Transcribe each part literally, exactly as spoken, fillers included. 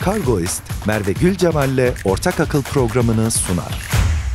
Kargoist, Merve Gülcemal'le Ortak Akıl programını sunar.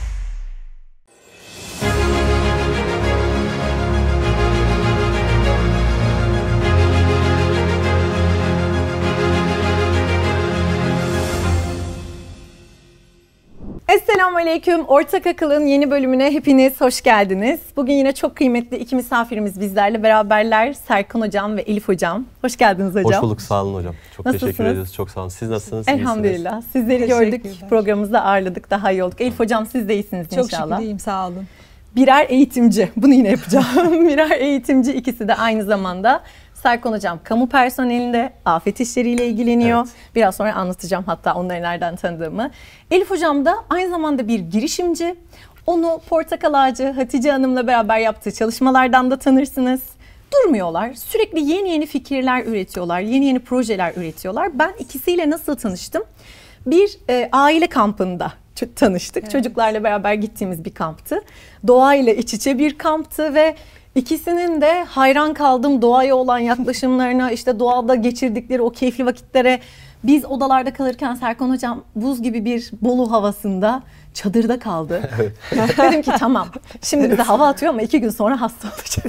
Esselamu Aleyküm. Ortak Akıl'ın yeni bölümüne hepiniz hoş geldiniz. Bugün yine çok kıymetli iki misafirimiz bizlerle beraberler. Serkan Hocam ve Elif Hocam. Hoş geldiniz hocam. Hoş bulduk, sağ olun hocam. Çok Nasılsınız? teşekkür ediyoruz. Çok sağ olun. Siz nasılsınız? Elhamdülillah. İyisiniz. Sizleri gördük, programımızda ağırladık, daha iyi olduk. Elif Hocam siz de iyisiniz çok inşallah. Çok şükür iyiyim, sağ olun. Birer eğitimci, bunu yine yapacağım. Birer eğitimci, ikisi de aynı zamanda. Serkan Hocam kamu personelinde afet işleriyle ilgileniyor. Evet. Biraz sonra anlatacağım hatta onları nereden tanıdığımı. Elif Hocam da aynı zamanda bir girişimci. Onu Portakal Ağacı Hatice Hanım'la beraber yaptığı çalışmalardan da tanırsınız. Durmuyorlar. Sürekli yeni yeni fikirler üretiyorlar. Yeni yeni projeler üretiyorlar. Ben ikisiyle nasıl tanıştım? Bir e, aile kampında tanıştık. Evet. Çocuklarla beraber gittiğimiz bir kamptı. Doğayla iç içe bir kamptı ve İkisinin de hayran kaldım doğaya olan yaklaşımlarına, işte doğada geçirdikleri o keyifli vakitlere. Biz odalarda kalırken Serkan Hocam buz gibi bir Bolu havasında çadırda kaldı. Evet. Dedim ki tamam, şimdi bize hava atıyor ama iki gün sonra hasta olacak.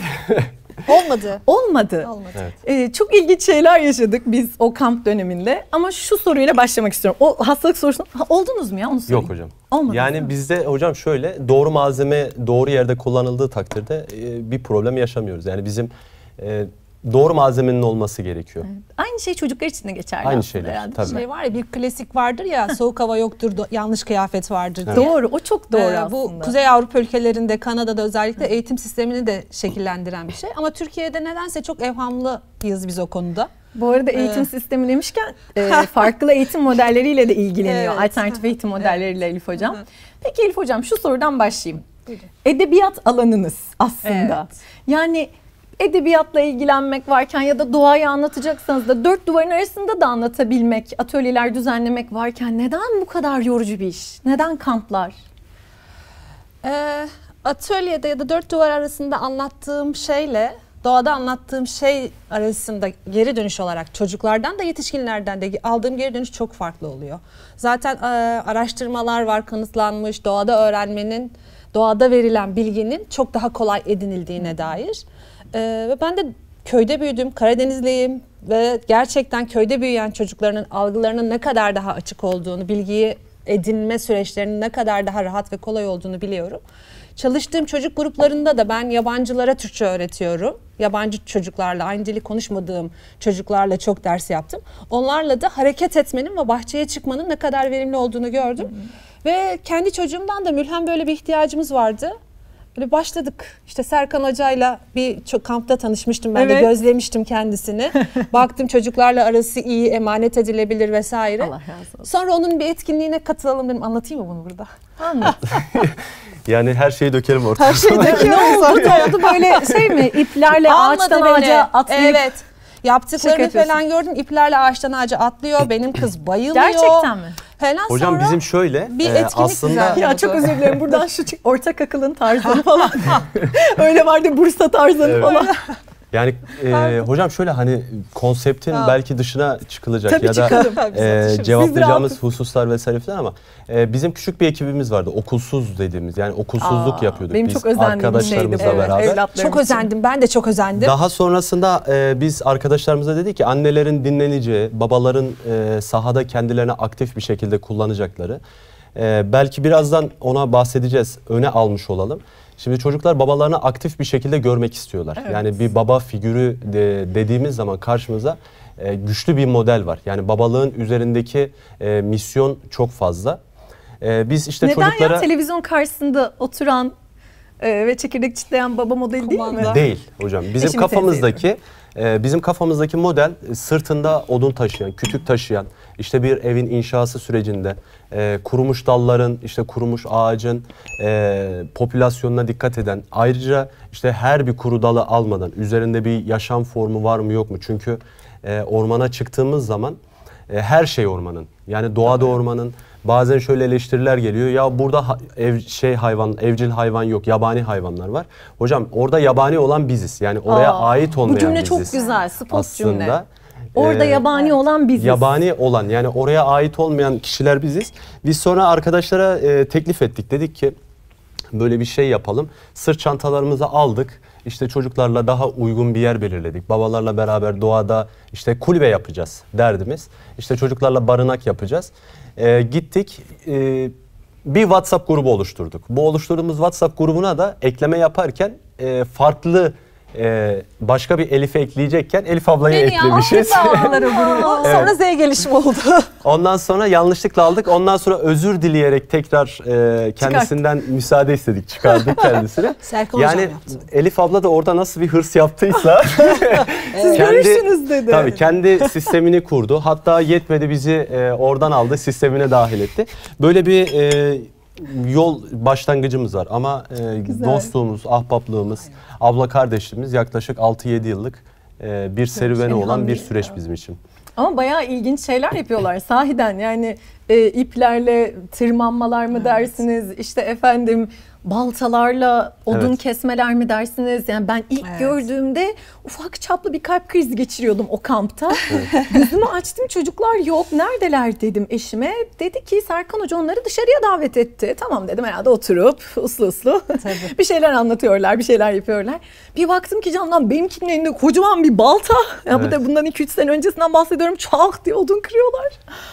Olmadı. Olmadı. Olmadı. Evet. Ee, çok ilginç şeyler yaşadık biz o kamp döneminde. Ama şu soruyla başlamak istiyorum. O hastalık sorusunu ha, oldunuz mu ya, onu söyleyeyim. Yok hocam. Olmadı. Yani bizde hocam şöyle, doğru malzeme doğru yerde kullanıldığı takdirde e, bir problem yaşamıyoruz. Yani bizim e, doğru malzemenin olması gerekiyor. Evet. Aynı şey çocuklar için de geçerli. Aynı şeyler yani. tabii. Şey var ya, bir klasik vardır ya, soğuk hava yoktur, yanlış kıyafet vardır diye. Doğru, o çok doğru ee, aslında. Bu Kuzey Avrupa ülkelerinde, Kanada'da özellikle eğitim sistemini de şekillendiren bir şey. Ama Türkiye'de nedense çok evhamlıyız biz o konuda. Bu arada eğitim ee. sistemi demişken e, farklı eğitim modelleriyle de ilgileniyor. Evet. Alternatif eğitim modelleriyle Elif Hocam. Peki Elif Hocam, şu sorudan başlayayım. Buyurun. Edebiyat alanınız aslında. Evet. Yani edebiyatla ilgilenmek varken ya da doğayı anlatacaksanız da dört duvarın arasında da anlatabilmek, atölyeler düzenlemek varken neden bu kadar yorucu bir iş? Neden kamplar? Ee, atölyede ya da dört duvar arasında anlattığım şeyle doğada anlattığım şey arasında geri dönüş olarak çocuklardan da yetişkinlerden de aldığım geri dönüş çok farklı oluyor. Zaten e, araştırmalar var, kanıtlanmış doğada öğrenmenin, doğada verilen bilginin çok daha kolay edinildiğine dair. E, ve ben de köyde büyüdüm, Karadenizliyim ve gerçekten köyde büyüyen çocukların algılarının ne kadar daha açık olduğunu, bilgiyi edinme süreçlerinin ne kadar daha rahat ve kolay olduğunu biliyorum. Çalıştığım çocuk gruplarında da ben yabancılara Türkçe öğretiyorum. Yabancı çocuklarla, aynı dili konuşmadığım çocuklarla çok ders yaptım. Onlarla da hareket etmenin ve bahçeye çıkmanın ne kadar verimli olduğunu gördüm. Hı hı. Ve kendi çocuğumdan da mülhem böyle bir ihtiyacımız vardı. Böyle başladık. İşte Serkan Hoca'yla bir çok kampta tanışmıştım ben, evet. de gözlemiştim kendisini. Baktım çocuklarla arası iyi, emanet edilebilir vesaire. Allah razı olsun. Sonra onun bir etkinliğine katılalım dedim. Anlatayım mı bunu burada? Anlat. Yani her şeyi dökelim ortaya. Her şeyi dökelim. Ne oldu? Ne oldu böyle şey mi? İplerle ağaçtan ağaca atlayıp. Evet. Yaptıklarını falan gördüm. İplerle ağaçtan ağaca atlıyor. Benim kız bayılıyor. Gerçekten mi? Falan. Hocam sonra bizim şöyle bir etkinlik aslında... Ya çok özür dilerim, buradan şu Ortak Akıl'ın tarzını falan. Öyle vardı, Bursa tarzını evet. falan. Yani e, hocam şöyle, hani konseptin ha. belki dışına çıkılacak tabii ya çıkalım. da e, cevaplayacağımız hususlar vesaire falan ama e, bizim küçük bir ekibimiz vardı. Okulsuz dediğimiz, yani okulsuzluk Aa, yapıyorduk benim biz çok arkadaşlarımızla evet, beraber. Çok özendim, ben de çok özendim. Daha sonrasında e, biz arkadaşlarımıza dedik ki annelerin dinleneceği, babaların e, sahada kendilerini aktif bir şekilde kullanacakları. E, belki birazdan ona bahsedeceğiz, öne almış olalım. Şimdi çocuklar babalarını aktif bir şekilde görmek istiyorlar. Evet. Yani bir baba figürü de, dediğimiz zaman karşımıza e, güçlü bir model var. Yani babalığın üzerindeki e, misyon çok fazla. E, biz işte Neden çocuklara... Neden ya, televizyon karşısında oturan e, ve çekirdek çitleyen baba modeli değil mi? Değil hocam. Bizim Eşimi kafamızdaki e, bizim kafamızdaki model sırtında odun taşıyan, kütük taşıyan, işte bir evin inşası sürecinde e, kurumuş dalların, işte kurumuş ağacın e, popülasyonuna dikkat eden, ayrıca işte her bir kuru dalı almadan üzerinde bir yaşam formu var mı yok mu? Çünkü e, ormana çıktığımız zaman e, her şey ormanın, yani doğada ormanın. Bazen şöyle eleştiriler geliyor. Ya burada ev, şey hayvan, evcil hayvan yok, yabani hayvanlar var. Hocam orada yabani olan biziz. Yani oraya Aa, ait olmayan biziz. Bu cümle biziz. Çok güzel, spot aslında. cümle. Orada Ee, yabani evet. olan biziz. Yabani olan, yani oraya ait olmayan kişiler biziz. Biz sonra arkadaşlara e, teklif ettik. Dedik ki böyle bir şey yapalım. Sırt çantalarımızı aldık. İşte çocuklarla daha uygun bir yer belirledik. Babalarla beraber doğada işte kulübe yapacağız derdimiz. İşte çocuklarla barınak yapacağız. E, gittik e, bir WhatsApp grubu oluşturduk. Bu oluşturduğumuz WhatsApp grubuna da ekleme yaparken e, farklı e, başka bir Elif'e ekleyecekken Elif ablayı Beni eklemişiz. aldılar o grubu. Sonra Z gelişimi oldu. Ondan sonra yanlışlıkla aldık. Ondan sonra özür dileyerek tekrar e, kendisinden müsaade istedik. Çıkardık kendisini. Serkan hocam Yani yaptı. Elif abla da orada nasıl bir hırs yaptıysa Siz görürsünüz dedi. Tabii kendi sistemini kurdu. Hatta yetmedi, bizi e, oradan aldı, sistemine dahil etti. Böyle bir e, yol başlangıcımız var ama e, Güzel. dostluğumuz, ahbaplığımız, abla kardeşliğimiz yaklaşık altı yedi yıllık e, bir serüveni olan bir süreç bizim için. Ama bayağı ilginç şeyler yapıyorlar sahiden, yani e, iplerle tırmanmalar mı dersiniz, işte efendim baltalarla odun Evet. kesmeler mi dersiniz? Yani ben ilk Evet. gördüğümde ufak çaplı bir kalp krizi geçiriyordum o kampta. Gözümü açtım, çocuklar yok, neredeler dedim eşime. Dedi ki Serkan Hoca onları dışarıya davet etti. Tamam dedim, herhalde oturup uslu uslu bir şeyler anlatıyorlar, bir şeyler yapıyorlar. Bir baktım ki camdan benimkinin elinde kocaman bir balta. Ya bu Evet. da bundan iki üç sene öncesinden bahsediyorum. Çak diye odun kırıyorlar.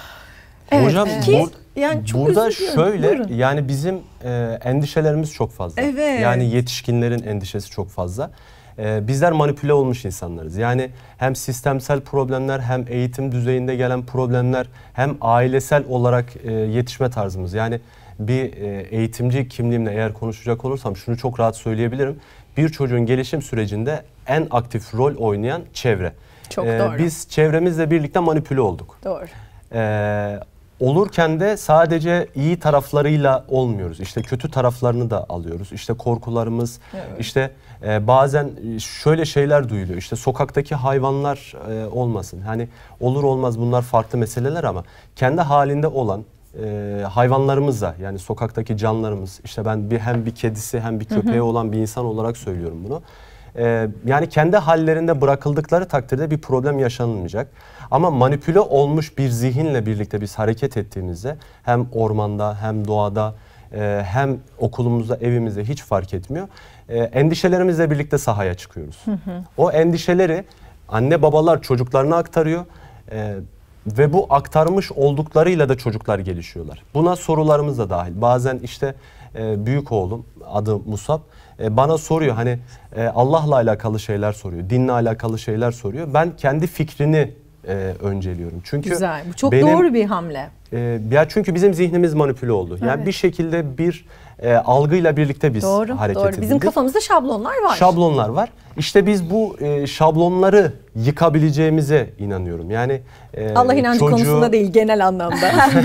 Evet, Hocam ki bur- yani çok burada özür diliyorum. şöyle, Buyurun. yani bizim e, endişelerimiz çok fazla. Evet. Yani yetişkinlerin endişesi çok fazla. E, bizler manipüle olmuş insanlarız. Yani hem sistemsel problemler, hem eğitim düzeyinde gelen problemler, hem ailesel olarak e, yetişme tarzımız. Yani bir e, eğitimci kimliğimle eğer konuşacak olursam şunu çok rahat söyleyebilirim. Bir çocuğun gelişim sürecinde en aktif rol oynayan çevre. Çok E, doğru. Biz çevremizle birlikte manipüle olduk. Doğru. Ee, olurken de sadece iyi taraflarıyla olmuyoruz. İşte kötü taraflarını da alıyoruz. İşte korkularımız, Evet. işte e, bazen şöyle şeyler duyuluyor. İşte sokaktaki hayvanlar e, olmasın. Hani olur olmaz, bunlar farklı meseleler ama kendi halinde olan e, hayvanlarımızla, yani sokaktaki canlarımız, işte ben bir hem bir kedisi hem bir köpeği olan bir insan olarak söylüyorum bunu. Ee, yani kendi hallerinde bırakıldıkları takdirde bir problem yaşanılmayacak. Ama manipüle olmuş bir zihinle birlikte biz hareket ettiğimizde hem ormanda hem doğada e, hem okulumuzda, evimizde hiç fark etmiyor. E, endişelerimizle birlikte sahaya çıkıyoruz. Hı hı. O endişeleri anne babalar çocuklarına aktarıyor. E, Ve bu aktarmış olduklarıyla da çocuklar gelişiyorlar. Buna sorularımız da dahil. Bazen işte e, büyük oğlum, adı Musab, e, bana soruyor, hani e, Allah'la alakalı şeyler soruyor, dinle alakalı şeyler soruyor. Ben kendi fikrini e, önceliyorum. Çünkü Güzel. Bu çok benim, doğru bir hamle. e, ya çünkü bizim zihnimiz manipüle oldu. Yani Evet. bir şekilde bir e, algıyla birlikte biz Doğru. hareket Doğru. edildik. Bizim kafamızda şablonlar var. Şablonlar var. İşte biz bu e, şablonları yıkabileceğimize inanıyorum. Yani e, Allah inancı çocuğu... konusunda değil, genel anlamda.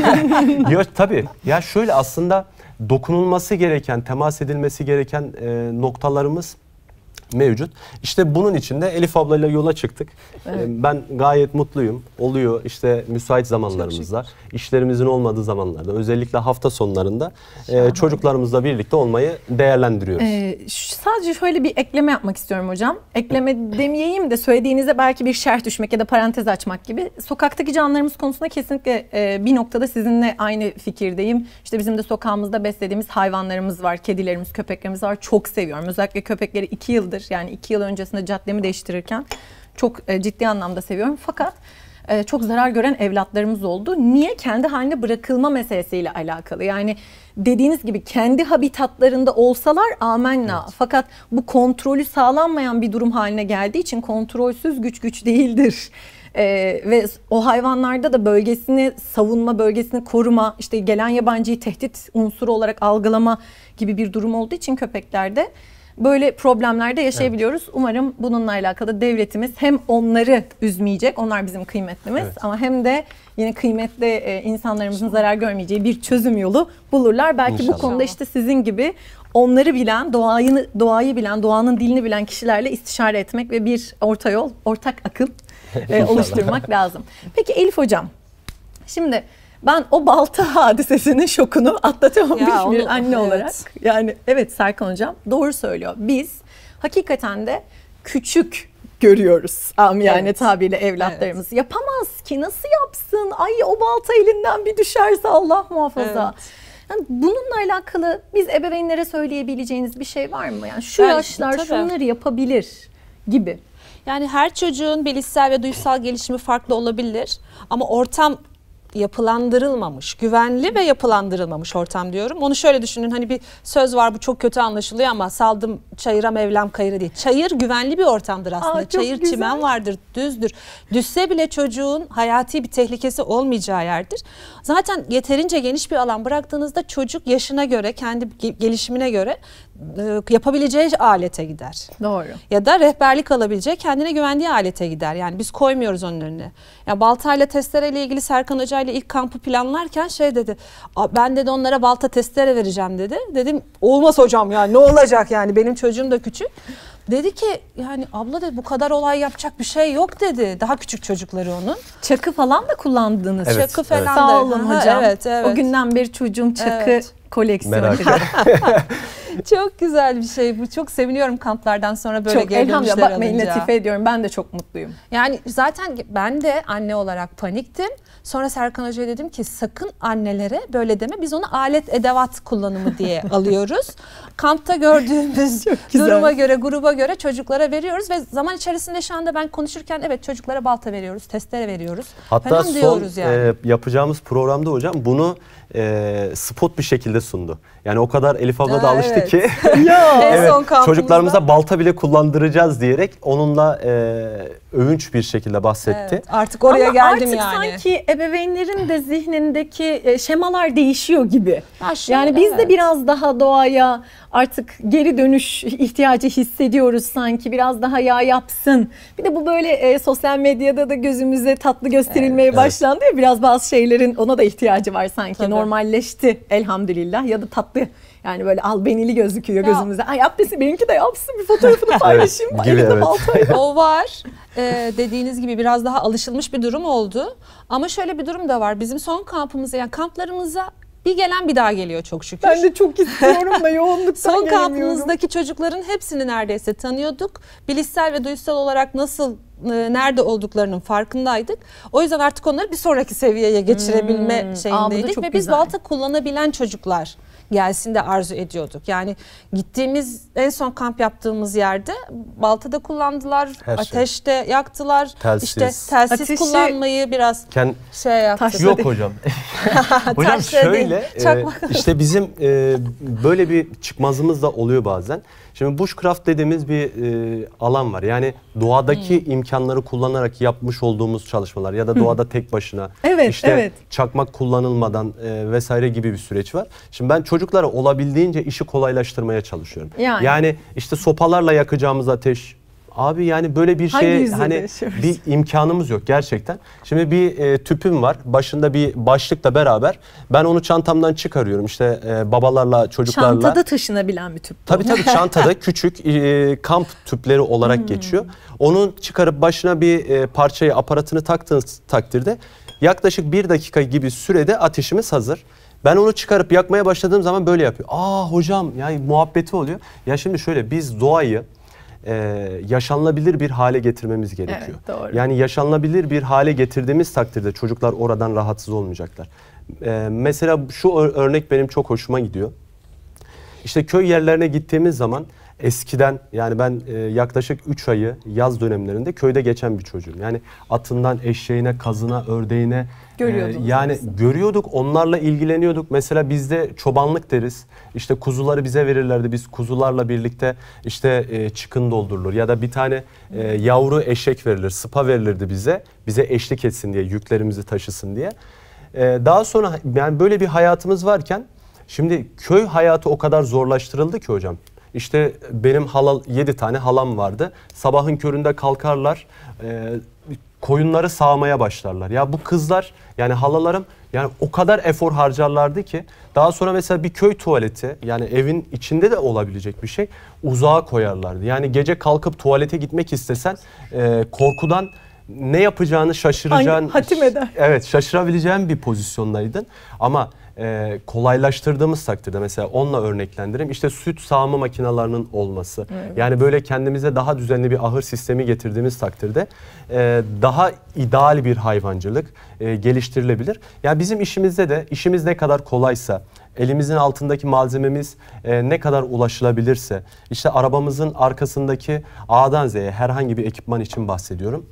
Ya tabii. Ya şöyle, aslında dokunulması gereken, temas edilmesi gereken e, noktalarımız mevcut. İşte bunun için de Elif ablayla yola çıktık. Evet. E, ben gayet mutluyum. Oluyor işte müsait zamanlarımızda, işlerimizin olmadığı zamanlarda, özellikle hafta sonlarında e, çocuklarımızla birlikte olmayı değerlendiriyoruz. Ee, ş- sadece şöyle bir ekleme yapmak istiyorum hocam. Ekleme demeyeyim de söylediğinize belki bir şerh düşmek ya da parantez açmak gibi. Sokaktaki canlarımız konusunda kesinlikle e, bir noktada sizinle aynı fikirdeyim. İşte bizim de sokağımızda beslediğimiz hayvanlarımız var. Kedilerimiz, köpeklerimiz var. Çok seviyorum. Özellikle köpekleri iki yıldır, yani iki yıl öncesinde caddemi değiştirirken çok e, ciddi anlamda seviyorum. Fakat e, çok zarar gören evlatlarımız oldu. Niye? Kendi haline bırakılma meselesiyle alakalı. Yani dediğiniz gibi kendi habitatlarında olsalar amenna. Evet. Fakat bu kontrolü sağlanmayan bir durum haline geldiği için kontrolsüz güç güç değildir. Ee, ve o hayvanlarda da bölgesini savunma, bölgesini koruma, işte gelen yabancıyı tehdit unsuru olarak algılama gibi bir durum olduğu için köpeklerde böyle problemlerde yaşayabiliyoruz. Evet. Umarım bununla alakalı devletimiz hem onları üzmeyecek, onlar bizim kıymetlimiz, evet, ama hem de yine kıymetli e, insanlarımızın zarar görmeyeceği bir çözüm yolu bulurlar. Belki İnşallah. Bu konuda işte sizin gibi onları bilen, doğayı, doğayı bilen, doğanın dilini bilen kişilerle istişare etmek ve bir orta yol, ortak akıl e, oluşturmak lazım. Peki Elif hocam, şimdi ben o balta hadisesinin şokunu atlatamamış Ya bir onu, anne evet. olarak. Yani evet, Serkan hocam doğru söylüyor. Biz hakikaten de küçük görüyoruz. Amiyane Evet. tabirle evlatlarımız. Yapamaz ki, nasıl yapsın? Ay o balta elinden bir düşerse Allah muhafaza. Evet. Yani bununla alakalı biz ebeveynlere söyleyebileceğiniz bir şey var mı? Yani şu Yani, yaşlar tabii. şunları yapabilir gibi. Yani her çocuğun bilişsel ve duysal gelişimi farklı olabilir ama ortam yapılandırılmamış, güvenli ve yapılandırılmamış ortam diyorum. Onu şöyle düşünün, hani bir söz var, bu çok kötü anlaşılıyor ama saldım çayıra Mevlam kayırı değil. Çayır güvenli bir ortamdır aslında. Aa, çok Çayır güzel. çimen vardır, düzdür. Düşse bile çocuğun hayati bir tehlikesi olmayacağı yerdir. Zaten yeterince geniş bir alan bıraktığınızda çocuk yaşına göre, kendi ge- gelişimine göre e, yapabileceği alete gider. Doğru. Ya da rehberlik alabileceği, kendine güvendiği alete gider. Yani biz koymuyoruz onun önüne. Ya baltayla testereyle ilgili Serkan Hoca ile ilk kampı planlarken şey dedi. Ben dedi onlara balta testere vereceğim dedi. Dedim olmaz hocam ya, ne olacak yani, benim çocuğum da küçük. Dedi ki yani abla dedi bu kadar olay yapacak bir şey yok dedi. Daha küçük çocukları onun. Çakı falan da kullandınız. Evet, Çakı falan evet. da. Sağ olun Aha, hocam. Evet, evet. O günden beri çocuğum çakı Evet. koleksiyonu. Merak ettim. Çok güzel bir şey bu. Çok seviniyorum kamplardan sonra böyle Çok geri elhamdülillah, dönüşler bakmayın alınca. latife ediyorum. Ben de çok mutluyum. Yani zaten ben de anne olarak paniktim. Sonra Serkan Hoca'ya dedim ki sakın annelere böyle deme. Biz onu alet edevat kullanımı diye alıyoruz. Kampta gördüğümüz güzel. duruma göre, gruba göre çocuklara veriyoruz ve zaman içerisinde şu anda ben konuşurken evet çocuklara balta veriyoruz, testere veriyoruz. Hatta falan son diyoruz yani. e, yapacağımız programda hocam bunu e, spot bir şekilde sundu. Yani o kadar Elif abla da Aa, alıştı evet. ki Ya. En evet, son kampımızda. çocuklarımıza balta bile kullandıracağız diyerek onunla e, övünç bir şekilde bahsetti. Evet, artık oraya Ama geldim artık yani. sanki ebeveynlerin de zihnindeki e, şemalar değişiyor gibi. Ha, şu- Yani biz de evet. biraz daha doğaya artık geri dönüş ihtiyacı hissediyoruz sanki. Biraz daha ya yapsın. Bir de bu böyle e, sosyal medyada da gözümüze tatlı gösterilmeye Evet. başlandı ya. Biraz bazı şeylerin ona da ihtiyacı var sanki. Tabii. Normalleşti elhamdülillah, ya da tatlı. Yani böyle albenili gözüküyor Ya. gözümüze. Ay yapmasın, benimki de yapsın, bir fotoğrafını paylaşayım. Evet, gibi, Elimde evet. baltayla. O var. Ee, dediğiniz gibi biraz daha alışılmış bir durum oldu. Ama şöyle bir durum da var. Bizim son kampımıza, yani kamplarımıza bir gelen bir daha geliyor çok şükür. Ben de çok istiyorum da yoğunluktan Son gelemiyorum. kampımızdaki çocukların hepsini neredeyse tanıyorduk. Bilişsel ve duysal olarak nasıl, e, nerede olduklarının farkındaydık. O yüzden artık onları bir sonraki seviyeye geçirebilme Hmm. Aa, bu da şeyindeydik. çok Ve biz güzel. balta kullanabilen çocuklar gelsin de arzu ediyorduk. Yani gittiğimiz en son kamp yaptığımız yerde baltada kullandılar, Her şey. ateşte yaktılar. Telsiz. İşte telsiz Ateşi- kullanmayı biraz Ken- şey yaptık. Taş- Yok hocam. Hocam Taşla değil, şöyle e, çakmak. işte bizim e, böyle bir çıkmazımız da oluyor bazen. Şimdi bushcraft dediğimiz bir e, alan var. Yani doğadaki Hmm. imkanları kullanarak yapmış olduğumuz çalışmalar ya da doğada tek başına Evet, işte evet. çakmak kullanılmadan e, vesaire gibi bir süreç var. Şimdi ben çocuklara olabildiğince işi kolaylaştırmaya çalışıyorum. Yani. Yani işte sopalarla yakacağımız ateş. Abi yani böyle bir Hangi şey yüzyılda hani yaşıyoruz? bir imkanımız yok gerçekten. Şimdi bir e, tüpüm var. Başında bir başlıkla beraber ben onu çantamdan çıkarıyorum. İşte e, babalarla, çocuklarla. Çantada taşınabilen bir tüp bu. Tabii tabii çantada küçük e, kamp tüpleri olarak Hmm. geçiyor. Onu çıkarıp başına bir e, parçayı, aparatını taktığınız takdirde yaklaşık bir dakika gibi sürede ateşimiz hazır. Ben onu çıkarıp yakmaya başladığım zaman böyle yapıyor. Aa hocam yani muhabbeti oluyor. Ya şimdi şöyle biz doğayı e, yaşanılabilir bir hale getirmemiz gerekiyor. Evet, doğru. Yani yaşanılabilir bir hale getirdiğimiz takdirde çocuklar oradan rahatsız olmayacaklar. E, mesela şu ör- örnek benim çok hoşuma gidiyor. İşte köy yerlerine gittiğimiz zaman eskiden yani ben e, yaklaşık üç ayı yaz dönemlerinde köyde geçen bir çocuğum. Yani atından eşeğine, kazına, ördeğine Görüyordunuz yani aslında. görüyorduk, onlarla ilgileniyorduk. Mesela bizde çobanlık deriz. İşte kuzuları bize verirlerdi. Biz kuzularla birlikte işte e, çıkın doldurulur ya da bir tane e, yavru eşek verilir, sıpa verilirdi bize. Bize eşlik etsin diye, yüklerimizi taşısın diye. E, daha sonra yani böyle bir hayatımız varken şimdi köy hayatı o kadar zorlaştırıldı ki hocam. İşte benim halal yedi tane halam vardı. Sabahın köründe kalkarlar, e, koyunları sağmaya başlarlar. Ya bu kızlar yani halalarım yani o kadar efor harcarlardı ki daha sonra mesela bir köy tuvaleti yani evin içinde de olabilecek bir şey uzağa koyarlardı. Yani gece kalkıp tuvalete gitmek istesen e, korkudan ne yapacağını şaşıracağın. Hangi- hatim eder. Evet, şaşırabileceğin bir pozisyondaydın. Ama e, kolaylaştırdığımız takdirde, mesela onunla örneklendireyim. İşte süt sağma makinelerinin olması. Evet. Yani böyle kendimize daha düzenli bir ahır sistemi getirdiğimiz takdirde e, daha ideal bir hayvancılık e, geliştirilebilir. Yani bizim işimizde de işimiz ne kadar kolaysa, elimizin altındaki malzememiz e, ne kadar ulaşılabilirse, işte arabamızın arkasındaki A'dan Z'ye herhangi bir ekipman için bahsediyorum.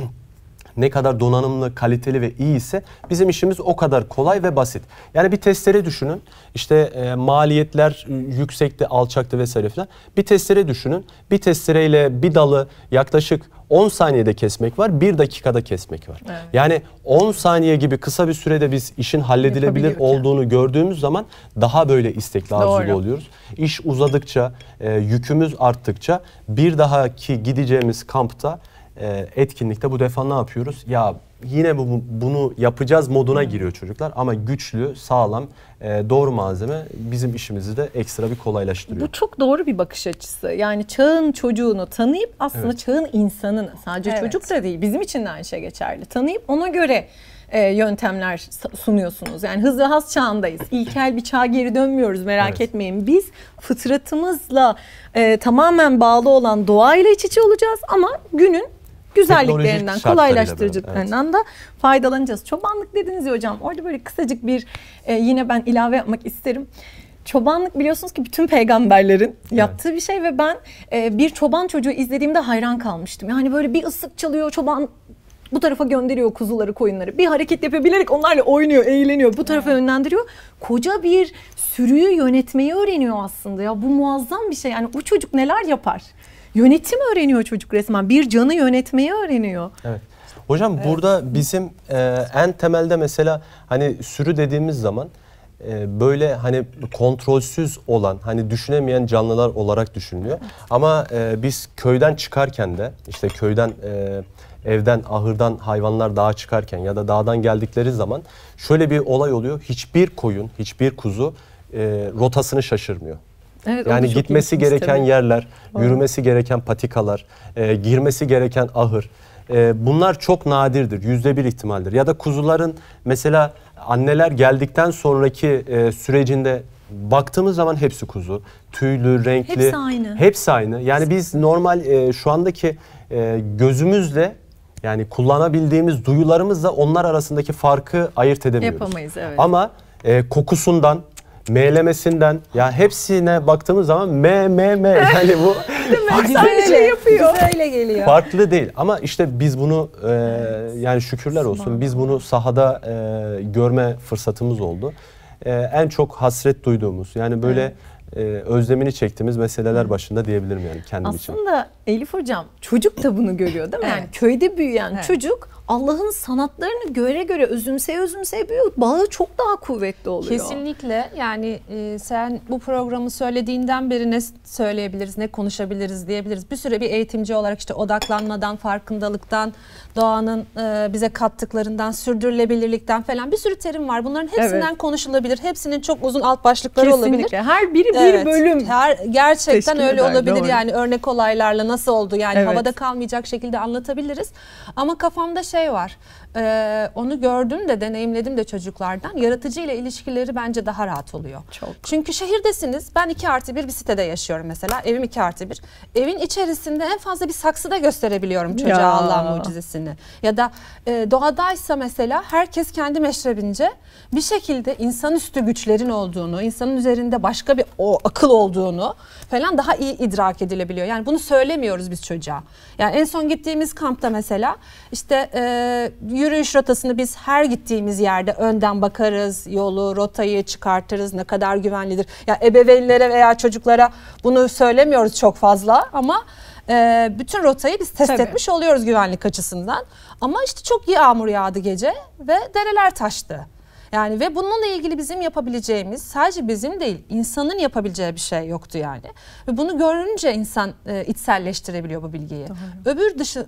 Ne kadar donanımlı, kaliteli ve iyi ise bizim işimiz o kadar kolay ve basit. Yani bir testere düşünün. İşte e, maliyetler yüksekti, alçaktı vesaire falan. Bir testere düşünün. Bir testereyle bir dalı yaklaşık on saniyede kesmek var, bir dakikada kesmek var. Evet. Yani on saniye gibi kısa bir sürede biz işin halledilebilir olduğunu yani. gördüğümüz zaman daha böyle istekli, arzulu oluyoruz. İş uzadıkça, e, yükümüz arttıkça bir dahaki gideceğimiz kampta, etkinlikte bu defa ne yapıyoruz? Ya yine bu, bunu yapacağız moduna giriyor çocuklar ama güçlü, sağlam, doğru malzeme bizim işimizi de ekstra bir kolaylaştırıyor. Bu çok doğru bir bakış açısı. Yani çağın çocuğunu tanıyıp aslında evet. çağın insanını, sadece evet. çocuk da değil, bizim için de aynı şey geçerli. Tanıyıp ona göre e, yöntemler sunuyorsunuz. Yani hızlı has çağındayız. İlkel bir çağa geri dönmüyoruz, merak evet. etmeyin. Biz fıtratımızla e, tamamen bağlı olan doğayla iç içe olacağız ama günün güzelliklerinden, kolaylaştırıcılıklarından evet. da faydalanacağız. Çobanlık dediniz ya hocam, orada böyle kısacık bir e, yine ben ilave yapmak isterim. Çobanlık biliyorsunuz ki bütün peygamberlerin evet. yaptığı bir şey ve ben e, bir çoban çocuğu izlediğimde hayran kalmıştım. Yani böyle bir ıslık çalıyor, çoban bu tarafa gönderiyor kuzuları, koyunları. Bir hareket yapıyor, bilerek onlarla oynuyor, eğleniyor, bu tarafa evet. yönlendiriyor. Koca bir sürüyü yönetmeyi öğreniyor aslında ya. Bu muazzam bir şey. Yani o çocuk neler yapar? Yönetim öğreniyor çocuk resmen. Bir canı yönetmeyi öğreniyor. Evet. Hocam evet. burada bizim e, en temelde mesela hani sürü dediğimiz zaman e, böyle hani kontrolsüz olan, hani düşünemeyen canlılar olarak düşünülüyor. Evet. Ama e, biz köyden çıkarken de işte köyden e, evden, ahırdan hayvanlar dağa çıkarken ya da dağdan geldikleri zaman şöyle bir olay oluyor. Hiçbir koyun, hiçbir kuzu e, rotasını şaşırmıyor. Evet, yani gitmesi gereken tabii. yerler, yürümesi gereken patikalar, e, girmesi gereken ahır. E, bunlar çok nadirdir, yüzde bir ihtimaldir. Ya da kuzuların mesela anneler geldikten sonraki e, sürecinde baktığımız zaman hepsi kuzu. Tüylü, renkli. Hepsi aynı. Hepsi aynı. Yani biz normal e, şu andaki e, gözümüzle, yani kullanabildiğimiz duyularımızla onlar arasındaki farkı ayırt edemiyoruz. Yapamayız, evet. Ama e, kokusundan, meylemesinden, ya hepsine baktığımız zaman me me me yani bu farklı şey yapıyor. Öyle geliyor. Farklı değil ama işte biz bunu e, yani şükürler olsun biz bunu sahada e, görme fırsatımız oldu. E, en çok hasret duyduğumuz yani böyle evet. Ee, özlemini çektiğimiz meseleler başında diyebilirim yani kendim Aslında için. Aslında Elif hocam çocuk da bunu görüyor değil mi? Evet. Yani köyde büyüyen evet. çocuk Allah'ın sanatlarını göre göre özümseye özümseye büyüyor. Bağı çok daha kuvvetli oluyor. Kesinlikle yani e, sen bu programı söylediğinden beri ne söyleyebiliriz, ne konuşabiliriz diyebiliriz. Bir süre bir eğitimci olarak işte odaklanmadan, farkındalıktan, doğanın e, bize kattıklarından, sürdürülebilirlikten falan bir sürü terim var. Bunların hepsinden evet. konuşulabilir. Hepsinin çok uzun alt başlıkları Kesinlikle. olabilir. Her biri bir evet. bölüm. Her, gerçekten öyle eder, olabilir doğru. yani örnek olaylarla nasıl oldu yani evet. havada kalmayacak şekilde anlatabiliriz. Ama kafamda şey var. Ee, onu gördüm de deneyimledim de çocuklardan. Yaratıcı ile ilişkileri bence daha rahat oluyor. Çok. Çünkü şehirdesiniz. Ben iki artı bir bir sitede yaşıyorum mesela. Evim iki artı bir. Evin içerisinde en fazla bir saksıda gösterebiliyorum çocuğa ya. Allah'ın mucizesini. Ya da e, doğadaysa mesela herkes kendi meşrebince bir şekilde insanüstü güçlerin olduğunu, insanın üzerinde başka bir o akıl olduğunu falan daha iyi idrak edilebiliyor. Yani bunu söylemiyoruz biz çocuğa. Yani en son gittiğimiz kampta mesela işte e, yürüyüş rotasını biz her gittiğimiz yerde önden bakarız, yolu, rotayı çıkartırız, ne kadar güvenlidir. Ya ebeveynlere veya çocuklara bunu söylemiyoruz çok fazla ama e, bütün rotayı biz test Tabii. etmiş oluyoruz güvenlik açısından. Ama işte çok yağmur yağdı gece ve dereler taştı. Yani ve bununla ilgili bizim yapabileceğimiz sadece bizim değil insanın yapabileceği bir şey yoktu yani. Ve bunu görünce insan e, içselleştirebiliyor bu bilgiyi. Doğru. Öbür dışı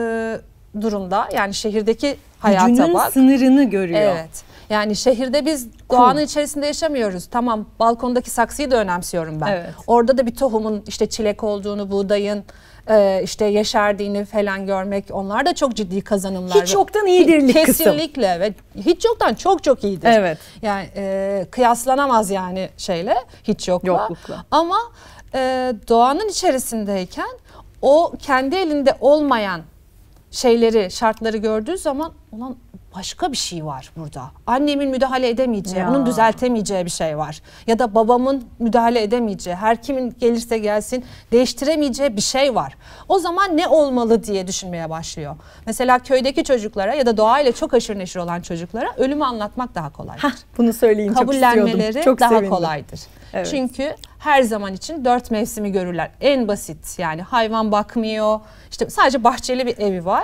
e, durumda yani şehirdeki hayata Gücünün bak. sınırını görüyor. Evet. Yani şehirde biz doğanın cool. içerisinde yaşamıyoruz. Tamam balkondaki saksıyı da önemsiyorum ben. Evet. Orada da bir tohumun işte çilek olduğunu, buğdayın e, işte yeşerdiğini falan görmek, onlar da çok ciddi kazanımlar. Hiç yoktan iyidirlik kısım. Kesinlikle ve hiç yoktan çok çok iyidir. Evet. Yani e, kıyaslanamaz yani şeyle, hiç yokla. Yoklukla. Ama e, doğanın içerisindeyken o kendi elinde olmayan şeyleri, şartları gördüğü zaman ulan başka bir şey var burada. Annemin müdahale edemeyeceği, Ya. onun düzeltemeyeceği bir şey var. Ya da babamın müdahale edemeyeceği, her kimin gelirse gelsin değiştiremeyeceği bir şey var. O zaman ne olmalı diye düşünmeye başlıyor. Mesela köydeki çocuklara ya da doğayla çok haşır neşir olan çocuklara ölümü anlatmak daha kolaydır. Hah, bunu söyleyin çok istiyordum. Kabullenmeleri Çok daha sevindim. kolaydır. Evet. Çünkü her zaman için dört mevsimi görürler. En basit, yani hayvan bakmıyor. İşte sadece bahçeli bir evi var.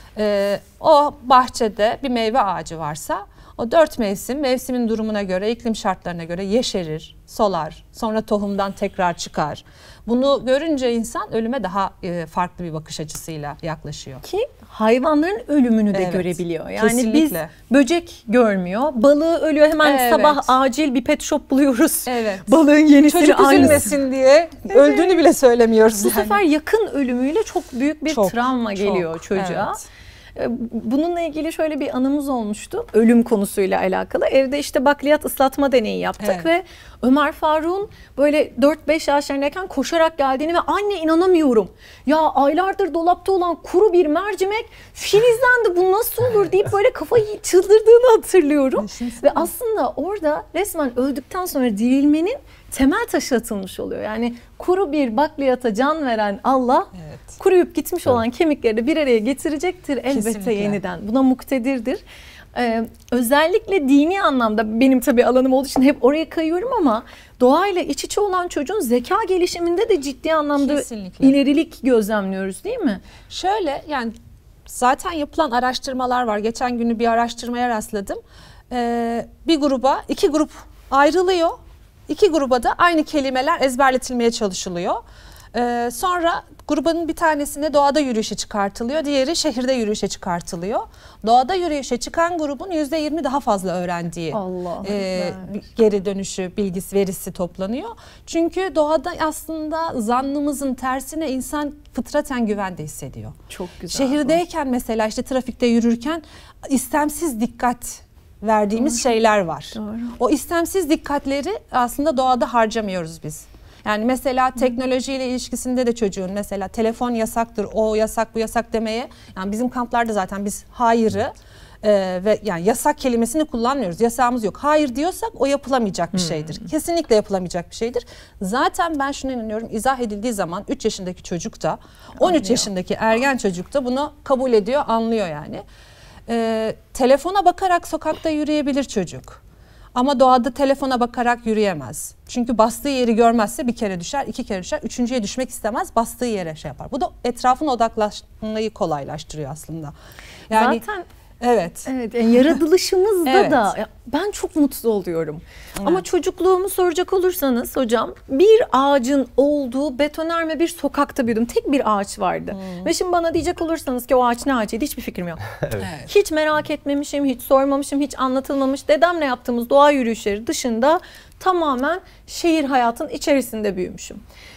Ee, o bahçede bir meyve ağacı varsa o dört mevsim, mevsimin durumuna göre, iklim şartlarına göre yeşerir, solar, sonra tohumdan tekrar çıkar. Bunu görünce insan ölüme daha e, farklı bir bakış açısıyla yaklaşıyor. Ki hayvanların ölümünü de Evet, görebiliyor. Yani kesinlikle. biz böcek görmüyor, balığı ölüyor, hemen Evet. sabah acil bir pet shop buluyoruz. Evet. Balığın yenisini Çocuk aynısı. üzülmesin diye öldüğünü bile söylemiyoruz. Bu yani. sefer yakın ölümüyle çok büyük bir Çok, travma çok, geliyor çocuğa. evet. Bununla ilgili şöyle bir anımız olmuştu. Ölüm konusuyla alakalı. Evde işte bakliyat ıslatma deneyi yaptık Evet. ve Ömer Faruk'un böyle dört beş yaşlarındayken koşarak geldiğini ve anne inanamıyorum. Ya aylardır dolapta olan kuru bir mercimek filizlendi, bu nasıl olur deyip böyle kafayı çıldırdığını hatırlıyorum. Ve aslında orada resmen öldükten sonra dirilmenin temel taşı atılmış oluyor. Yani kuru bir bakliyata can veren Allah, Evet. kuruyup gitmiş olan kemikleri de bir araya getirecektir elbette Kesinlikle. yeniden. Buna muktedirdir. Ee, özellikle dini anlamda benim tabii alanım olduğu için hep oraya kayıyorum ama doğayla iç içe olan çocuğun zeka gelişiminde de ciddi anlamda Kesinlikle. ilerilik gözlemliyoruz, değil mi? Şöyle, yani zaten yapılan araştırmalar var. Geçen günü bir araştırmaya rastladım. Ee, bir gruba, iki grup ayrılıyor. İki gruba da aynı kelimeler ezberletilmeye çalışılıyor. Ee, sonra grubun bir tanesine doğada yürüyüşe çıkartılıyor, diğeri şehirde yürüyüşe çıkartılıyor. Doğada yürüyüşe çıkan grubun yüzde yirmi daha fazla öğrendiği Allah e, Allah. geri dönüşü, bilgisi, verisi toplanıyor. Çünkü doğada aslında zannımızın tersine insan fıtraten güvende hissediyor. Çok güzel. Şehirdeyken mesela işte trafikte yürürken istemsiz dikkat verdiğimiz şeyler var. Doğru. O istemsiz dikkatleri aslında doğada harcamıyoruz biz. Yani mesela teknolojiyle ilişkisinde de çocuğun mesela telefon yasaktır, o yasak, bu yasak demeye, yani bizim kamplarda zaten biz hayırı e, ve yani yasak kelimesini kullanmıyoruz. Yasağımız yok. Hayır diyorsak o yapılamayacak bir şeydir. Kesinlikle yapılamayacak bir şeydir. Zaten ben şuna inanıyorum, izah edildiği zaman üç yaşındaki çocuk da on üç Anlıyor. yaşındaki ergen çocuk da bunu kabul ediyor, anlıyor yani. E, telefona bakarak sokakta yürüyebilir çocuk. Ama doğada telefona bakarak yürüyemez. Çünkü bastığı yeri görmezse bir kere düşer, iki kere düşer, üçüncüye düşmek istemez, bastığı yere şey yapar. Bu da etrafına odaklanmayı kolaylaştırıyor aslında. Yani Zaten evet. evet, yani yaratılışımızda Evet. da ya ben çok mutlu oluyorum. Ama çocukluğumu soracak olursanız hocam, bir ağacın olduğu betonarme bir sokakta büyüdüm. Tek bir ağaç vardı. Ve şimdi bana diyecek olursanız ki o ağaç ne ağacıydı, hiçbir fikrim yok. Evet. Hiç merak etmemişim, hiç sormamışım, hiç anlatılmamış. Dedemle yaptığımız doğa yürüyüşleri dışında tamamen şehir hayatının içerisinde büyümüşüm.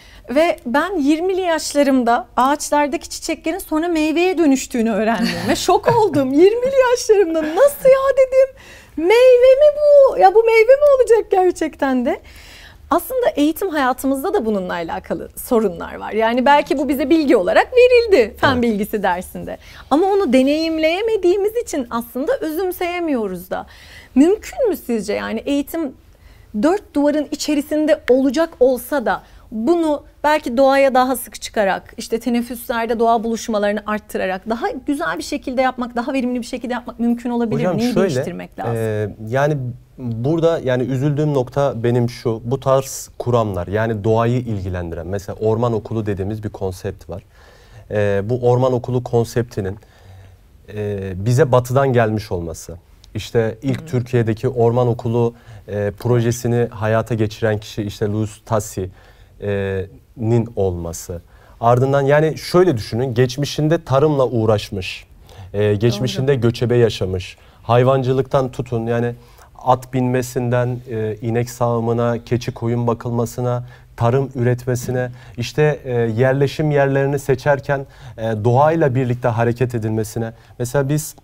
Ve ben yirmili yaşlarımda ağaçlardaki çiçeklerin sonra meyveye dönüştüğünü öğrendim. Ve şok oldum. yirmili yaşlarımda nasıl ya dedim. Meyve mi bu? Ya bu meyve mi olacak gerçekten de? Aslında eğitim hayatımızda da bununla alakalı sorunlar var. Yani belki bu bize bilgi olarak verildi fen Evet. bilgisi dersinde. Ama onu deneyimleyemediğimiz için aslında özümseyemiyoruz da. Mümkün mü sizce, yani eğitim dört duvarın içerisinde olacak olsa da bunu belki doğaya daha sık çıkarak, işte teneffüslerde doğa buluşmalarını arttırarak daha güzel bir şekilde yapmak, daha verimli bir şekilde yapmak mümkün olabilir. Hocam Neyi şöyle, değiştirmek lazım? e, yani burada yani üzüldüğüm nokta benim şu, bu tarz kuramlar, yani doğayı ilgilendiren, mesela orman okulu dediğimiz bir konsept var. E, bu orman okulu konseptinin e, bize batıdan gelmiş olması. İşte ilk hmm. Türkiye'deki orman okulu e, projesini hayata geçiren kişi işte Louis Tassi'nin olması. Ardından yani şöyle düşünün, geçmişinde tarımla uğraşmış, e, geçmişinde Doğru. göçebe yaşamış, hayvancılıktan tutun yani at binmesinden e, inek sağımına, keçi koyun bakılmasına, tarım üretmesine, işte e, yerleşim yerlerini seçerken e, doğayla birlikte hareket edilmesine. Mesela biz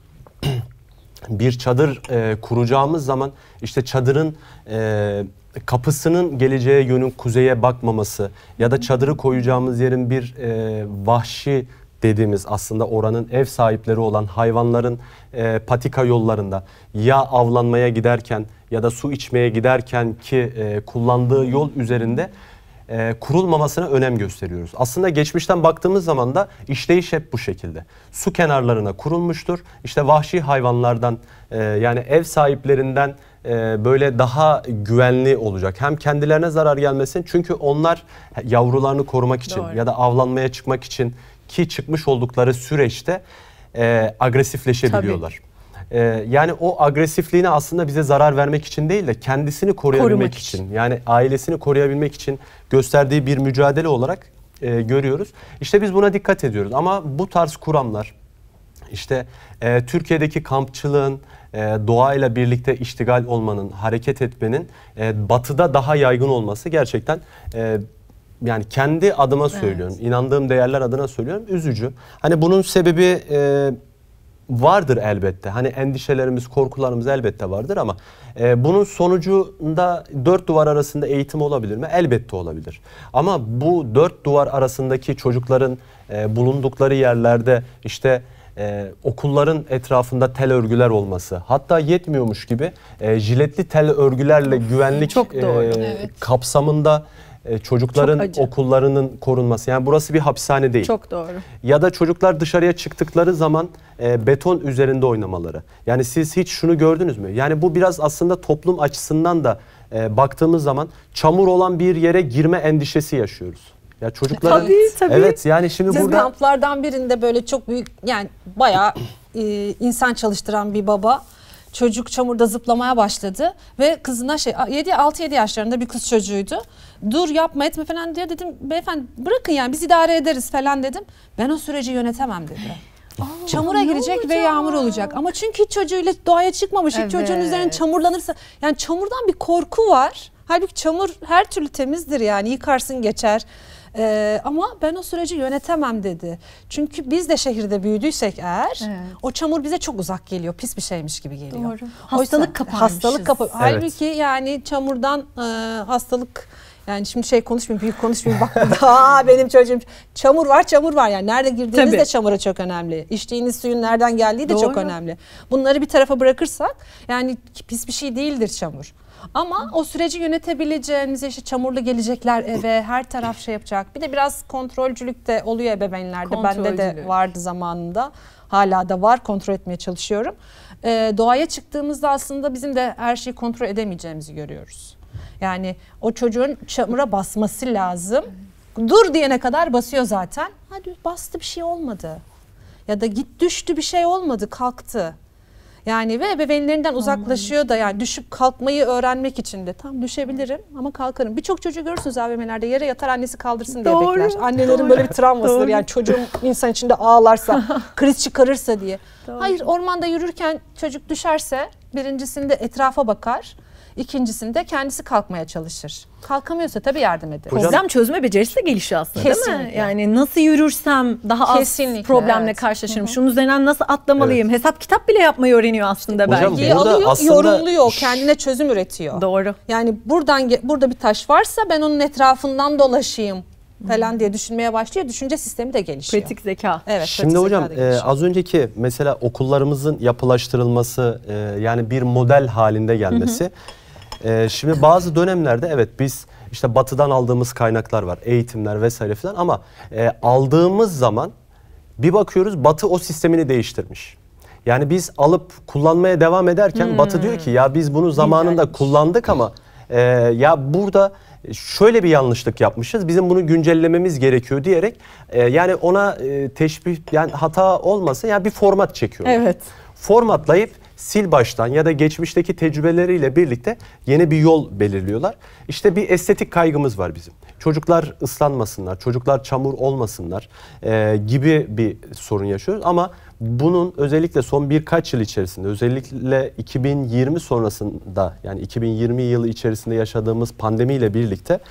bir çadır e, kuracağımız zaman işte çadırın e, kapısının geleceğe yönün kuzeye bakmaması ya da çadırı koyacağımız yerin bir e, vahşi dediğimiz aslında oranın ev sahipleri olan hayvanların e, patika yollarında ya avlanmaya giderken ya da su içmeye giderken ki e, kullandığı yol üzerinde e, kurulmamasına önem gösteriyoruz. Aslında geçmişten baktığımız zaman da işleyiş hep bu şekilde. Su kenarlarına kurulmuştur. İşte vahşi hayvanlardan e, yani ev sahiplerinden e, böyle daha güvenli olacak. Hem kendilerine zarar gelmesin çünkü onlar yavrularını korumak için Doğru. ya da avlanmaya çıkmak için ki çıkmış oldukları süreçte e, agresifleşebiliyorlar. E, yani o agresifliğine aslında bize zarar vermek için değil de kendisini koruyabilmek Korumak için. için. Yani ailesini koruyabilmek için gösterdiği bir mücadele olarak e, görüyoruz. İşte biz buna dikkat ediyoruz ama bu tarz kuramlar işte e, Türkiye'deki kampçılığın e, doğayla birlikte iştigal olmanın, hareket etmenin e, batıda daha yaygın olması gerçekten e, yani kendi adıma söylüyorum, evet. inandığım değerler adına söylüyorum, üzücü. Hani bunun sebebi e, vardır elbette. Hani endişelerimiz, korkularımız elbette vardır ama e, bunun sonucunda dört duvar arasında eğitim olabilir mi? Elbette olabilir. Ama bu dört duvar arasındaki çocukların e, bulundukları yerlerde işte e, okulların etrafında tel örgüler olması, hatta yetmiyormuş gibi e, jiletli tel örgülerle güvenlik Çok doğru, e, evet. kapsamında çocukların okullarının korunması. Yani burası bir hapishane değil. Çok doğru. Ya da çocuklar dışarıya çıktıkları zaman e, beton üzerinde oynamaları. Yani siz hiç şunu gördünüz mü? Yani bu biraz aslında toplum açısından da e, baktığımız zaman çamur olan bir yere girme endişesi yaşıyoruz. Ya çocukların tabii, tabii. Evet yani şimdi Biz burada kamplardan birinde böyle çok büyük yani bayağı e, insan çalıştıran bir baba çocuk çamurda zıplamaya başladı ve kızına şey altı yedi yaşlarında bir kız çocuğuydu. Dur yapma etme falan diye dedim beyefendi bırakın yani biz idare ederiz falan dedim. Ben o süreci yönetemem dedi. Aa, çamura girecek ve yağmur olacak ama çünkü hiç çocuğuyla doğaya çıkmamış. Evet. Çocuğun üzerine çamurlanırsa yani çamurdan bir korku var. Halbuki çamur her türlü temizdir yani yıkarsın geçer. Ee, ama ben o süreci yönetemem dedi. Çünkü biz de şehirde büyüdüysek eğer evet. o çamur bize çok uzak geliyor. Pis bir şeymiş gibi geliyor. Doğru. Hastalık kapanmışız. Hastalık kapı. Evet. Halbuki yani çamurdan e, hastalık yani şimdi şey konuşmayayım büyük konuşmayayım bak aa benim çocuğum çamur var çamur var yani nerede girdiğiniz Tabii. de çamura çok önemli. İçtiğiniz suyun nereden geldiği de Doğru. çok önemli. Bunları bir tarafa bırakırsak yani pis bir şey değildir çamur. Ama o süreci yönetebileceğimiz işte çamurlu gelecekler eve her taraf şey yapacak. Bir de biraz kontrolcülük de oluyor ebeveynlerde. Bende de vardı zamanında. Hala da var kontrol etmeye çalışıyorum. Ee, doğaya çıktığımızda aslında bizim de her şeyi kontrol edemeyeceğimizi görüyoruz. Yani o çocuğun çamura basması lazım. Dur diyene kadar basıyor zaten. Hadi bastı bir şey olmadı. Ya da git düştü bir şey olmadı kalktı. Yani ve ebeveynlerinden uzaklaşıyor da yani düşüp kalkmayı öğrenmek için de tam düşebilirim ama kalkarım. Birçok çocuğu görürsünüz A V M'lerde yere yatar annesi kaldırsın diye Doğru, bekler. Annelerin doğru, böyle bir travmasıdır doğru. yani çocuğum insan içinde ağlarsa, kriz çıkarırsa diye. Doğru. Hayır ormanda yürürken çocuk düşerse birincisinde etrafa bakar. İkincisinde kendisi kalkmaya çalışır. Kalkamıyorsa tabii yardım eder. Hocam, problem çözme becerisi de gelişiyor aslında Kesinlikle. değil mi? Yani nasıl yürürsem daha Kesinlikle, az problemle evet. karşılaşırım. Hı hı. Şunun üzerinden nasıl atlamalıyım? Evet. Hesap kitap bile yapmayı öğreniyor aslında Hocam, belki. Bilgiyi burada alıyor, aslında- yorumluyor, kendine çözüm üretiyor. Doğru. Yani buradan burada bir taş varsa ben onun etrafından dolaşayım falan diye düşünmeye başlıyor. Düşünce sistemi de gelişiyor. Pratik zeka. Evet. Şimdi pratik hocam zeka da e, gelişiyor. az önceki mesela okullarımızın yapılaştırılması e, yani bir model halinde gelmesi. Hı hı. E, şimdi bazı dönemlerde evet biz işte batıdan aldığımız kaynaklar var, eğitimler vesaire falan ama e, aldığımız zaman bir bakıyoruz batı o sistemini değiştirmiş. Yani biz alıp kullanmaya devam ederken hmm. batı diyor ki ya biz bunu zamanında Güzelmiş. kullandık ama e, ya burada şöyle bir yanlışlık yapmışız. Bizim bunu güncellememiz gerekiyor diyerek e, yani ona e, teşbih yani hata olmasın yani bir format çekiyorlar. Evet. Formatlayıp sil baştan ya da geçmişteki tecrübeleriyle birlikte yeni bir yol belirliyorlar. İşte bir estetik kaygımız var bizim. Çocuklar ıslanmasınlar, çocuklar çamur olmasınlar e, gibi bir sorun yaşıyoruz. Ama bunun özellikle son birkaç yıl içerisinde, özellikle iki bin yirmi sonrasında yani iki bin yirmi yılı içerisinde yaşadığımız pandemiyle birlikte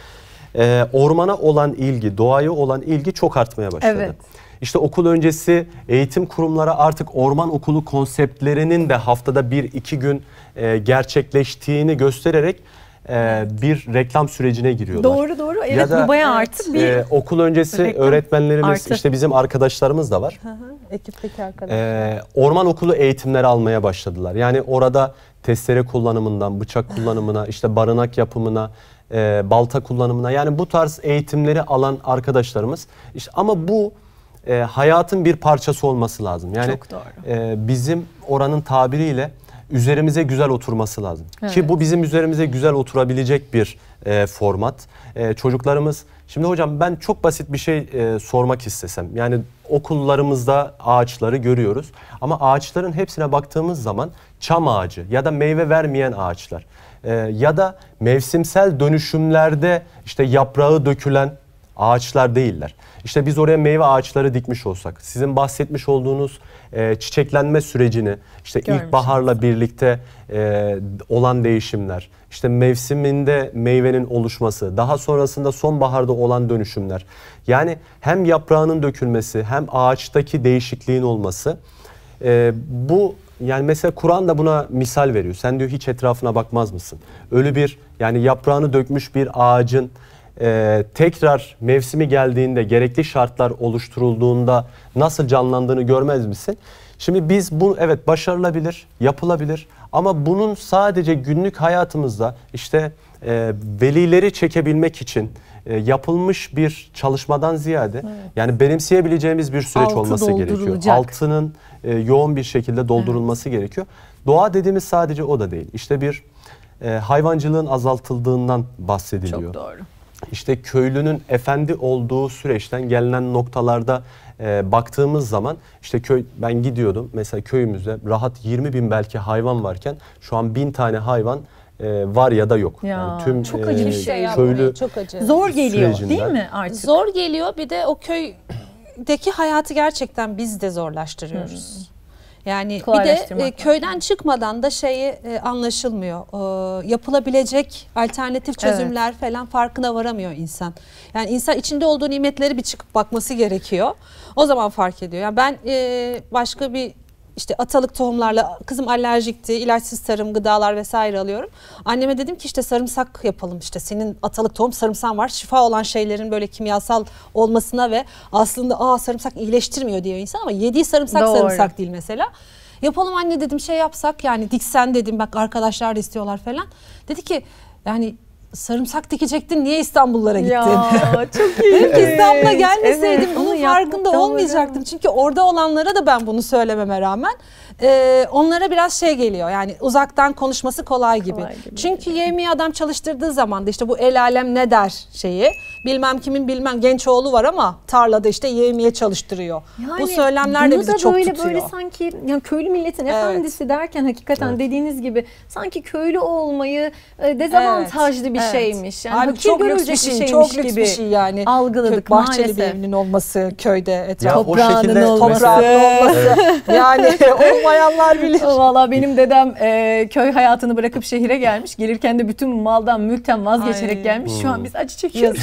e, ormana olan ilgi, doğaya olan ilgi çok artmaya başladı. Evet. İşte okul öncesi eğitim kurumları artık orman okulu konseptlerinin de haftada bir iki gün e, gerçekleştiğini göstererek e, bir reklam sürecine giriyorlar. Doğru doğru. Evet, Ya da, bu bayağı artık bir e, okul öncesi reklam öğretmenlerimiz, artı. işte bizim arkadaşlarımız da var. Hı hı, ekipteki arkadaşlar. E, orman okulu eğitimleri almaya başladılar. Yani orada testere kullanımından bıçak kullanımına, işte barınak yapımına, e, balta kullanımına, yani bu tarz eğitimleri alan arkadaşlarımız. İşte ama bu e, hayatın bir parçası olması lazım. Yani Çok doğru. e, bizim oranın tabiriyle üzerimize güzel oturması lazım. Evet. Ki bu bizim üzerimize güzel oturabilecek bir e, format. E, çocuklarımız, şimdi hocam ben çok basit bir şey e, sormak istesem. Yani okullarımızda ağaçları görüyoruz. Ama ağaçların hepsine baktığımız zaman çam ağacı ya da meyve vermeyen ağaçlar e, ya da mevsimsel dönüşümlerde işte yaprağı dökülen ağaçlar değiller. İşte biz oraya meyve ağaçları dikmiş olsak, sizin bahsetmiş olduğunuz e, çiçeklenme sürecini, işte Görmüş ilkbaharla birlikte e, olan değişimler, işte mevsiminde meyvenin oluşması, daha sonrasında sonbaharda olan dönüşümler. Yani hem yaprağının dökülmesi hem ağaçtaki değişikliğin olması, e, bu yani mesela Kur'an da buna misal veriyor. Sen diyor hiç etrafına bakmaz mısın? Ölü bir, yani yaprağını dökmüş bir ağacın Ee, tekrar mevsimi geldiğinde, gerekli şartlar oluşturulduğunda nasıl canlandığını görmez misin? Şimdi biz bu, evet, başarılabilir, yapılabilir ama bunun sadece günlük hayatımızda işte e, velileri çekebilmek için e, yapılmış bir çalışmadan ziyade, evet, yani benimseyebileceğimiz bir süreç Altı olması gerekiyor. doldurulacak. Altının e, yoğun bir şekilde doldurulması, evet, gerekiyor. Doğa dediğimiz sadece o da değil. İşte bir e, hayvancılığın azaltıldığından bahsediliyor. çok doğru. İşte köylünün efendi olduğu süreçten gelinen noktalarda e, baktığımız zaman, işte köy, ben gidiyordum mesela köyümüzde rahat yirmi bin belki hayvan varken şu an bin tane hayvan e, var ya da yok. Ya, Yani tüm çok e, acı bir şey ya bu. köylü Çok acı. Zor geliyor sürecinden. değil mi artık? Zor geliyor, bir de o köydeki hayatı gerçekten biz de zorlaştırıyoruz. Hmm. Yani bir de Kolaylaştırmak e, köyden çıkmadan da şeyi e, anlaşılmıyor. E, yapılabilecek alternatif çözümler falan farkına varamıyor insan. Yani insan içinde olduğu nimetleri bir çıkıp bakması gerekiyor. O zaman fark ediyor. Yani ben e, başka bir işte atalık tohumlarla, kızım alerjikti, ilaçsız tarım, gıdalar vesaire alıyorum. Anneme dedim ki işte sarımsak yapalım, işte senin atalık tohum sarımsağın var. Şifa olan şeylerin böyle kimyasal olmasına ve aslında aa sarımsak iyileştirmiyor diyor insan ama yediği sarımsak Doğru. sarımsak değil mesela. Yapalım anne dedim, şey yapsak yani, diksen dedim, bak arkadaşlar da istiyorlar falan. Dedi ki yani sarımsak dikecektin, niye İstanbullara gittin? Ya çok iyi. Dedim ki İstanbul'a gelmeseydim Evet, bunun onu farkında yapmak doğru. olmayacaktım. Çünkü orada olanlara da ben bunu söylememe rağmen e, onlara biraz şey geliyor. Yani uzaktan konuşması kolay gibi. Kolay gibi. Çünkü yemeği adam çalıştırdığı zaman da işte bu el alem ne der şeyi. Bilmem kimin bilmem genç oğlu var ama tarlada işte yemeğe çalıştırıyor. Yani bu söylemler de bunu bizi da çok böyle, tutuyor. Böyle sanki yani köylü milletin Evet. efendisi derken hakikaten Evet. dediğiniz gibi sanki köylü olmayı e, dezavantajlı bir Evet. şeymiş. Yani Halbuki hakir çok lüks görülecek bir şey, şeymiş çok lüks gibi bir şey yani. algıladık Kök bahçeli maalesef. bir evinin olması köyde, Ya etrafı. o Toprağının şekilde olması. mesela- Toprağın olması. Yani olmayanlar bilir. Valla benim dedem e, köy hayatını bırakıp şehire gelmiş. Gelirken de bütün maldan mülkten vazgeçerek Ay. gelmiş. Şu Hmm. an biz acı çekiyoruz.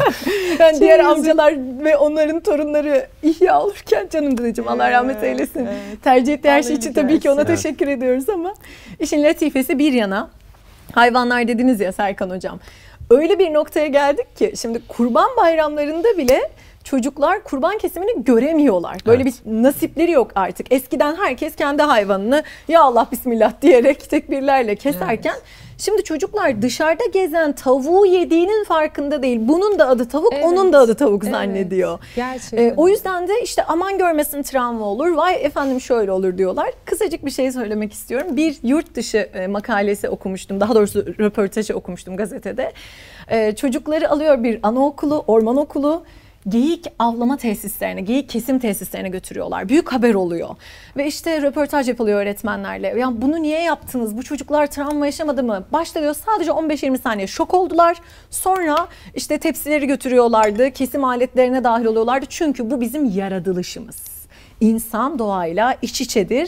Ben diğer amcalar ve onların torunları ihya olurken, canım dedeciğim Allah rahmet eylesin. Evet. Tercih ettiği her Allah şey için iyilik tabii ki ona versin. teşekkür ediyoruz ama işin latifesi bir yana. Hayvanlar dediniz ya Serkan hocam. Öyle bir noktaya geldik ki şimdi kurban bayramlarında bile çocuklar kurban kesimini göremiyorlar. Böyle Evet. bir nasipleri yok artık. Eskiden herkes kendi hayvanını ya Allah bismillah diyerek tekbirlerle keserken şimdi çocuklar dışarıda gezen tavuğu yediğinin farkında değil. Bunun da adı tavuk, Evet. onun da adı tavuk Evet. zannediyor. Gerçekten. Ee, o yüzden de işte aman görmesin travma olur, vay efendim şöyle olur diyorlar. Kısacık bir şey söylemek istiyorum. Bir yurt dışı e, makalesi okumuştum, daha doğrusu röportajı okumuştum gazetede. Ee, çocukları alıyor bir anaokulu, orman okulu, geyik avlama tesislerine, geyik kesim tesislerine götürüyorlar. Büyük haber oluyor. Ve işte röportaj yapılıyor öğretmenlerle. Ya bunu niye yaptınız? Bu çocuklar travma yaşamadı mı? Başta diyor sadece on beş yirmi saniye şok oldular. Sonra işte tepsileri götürüyorlardı. Kesim aletlerine dahil oluyorlardı. Çünkü bu bizim yaratılışımız. İnsan doğayla iç içedir.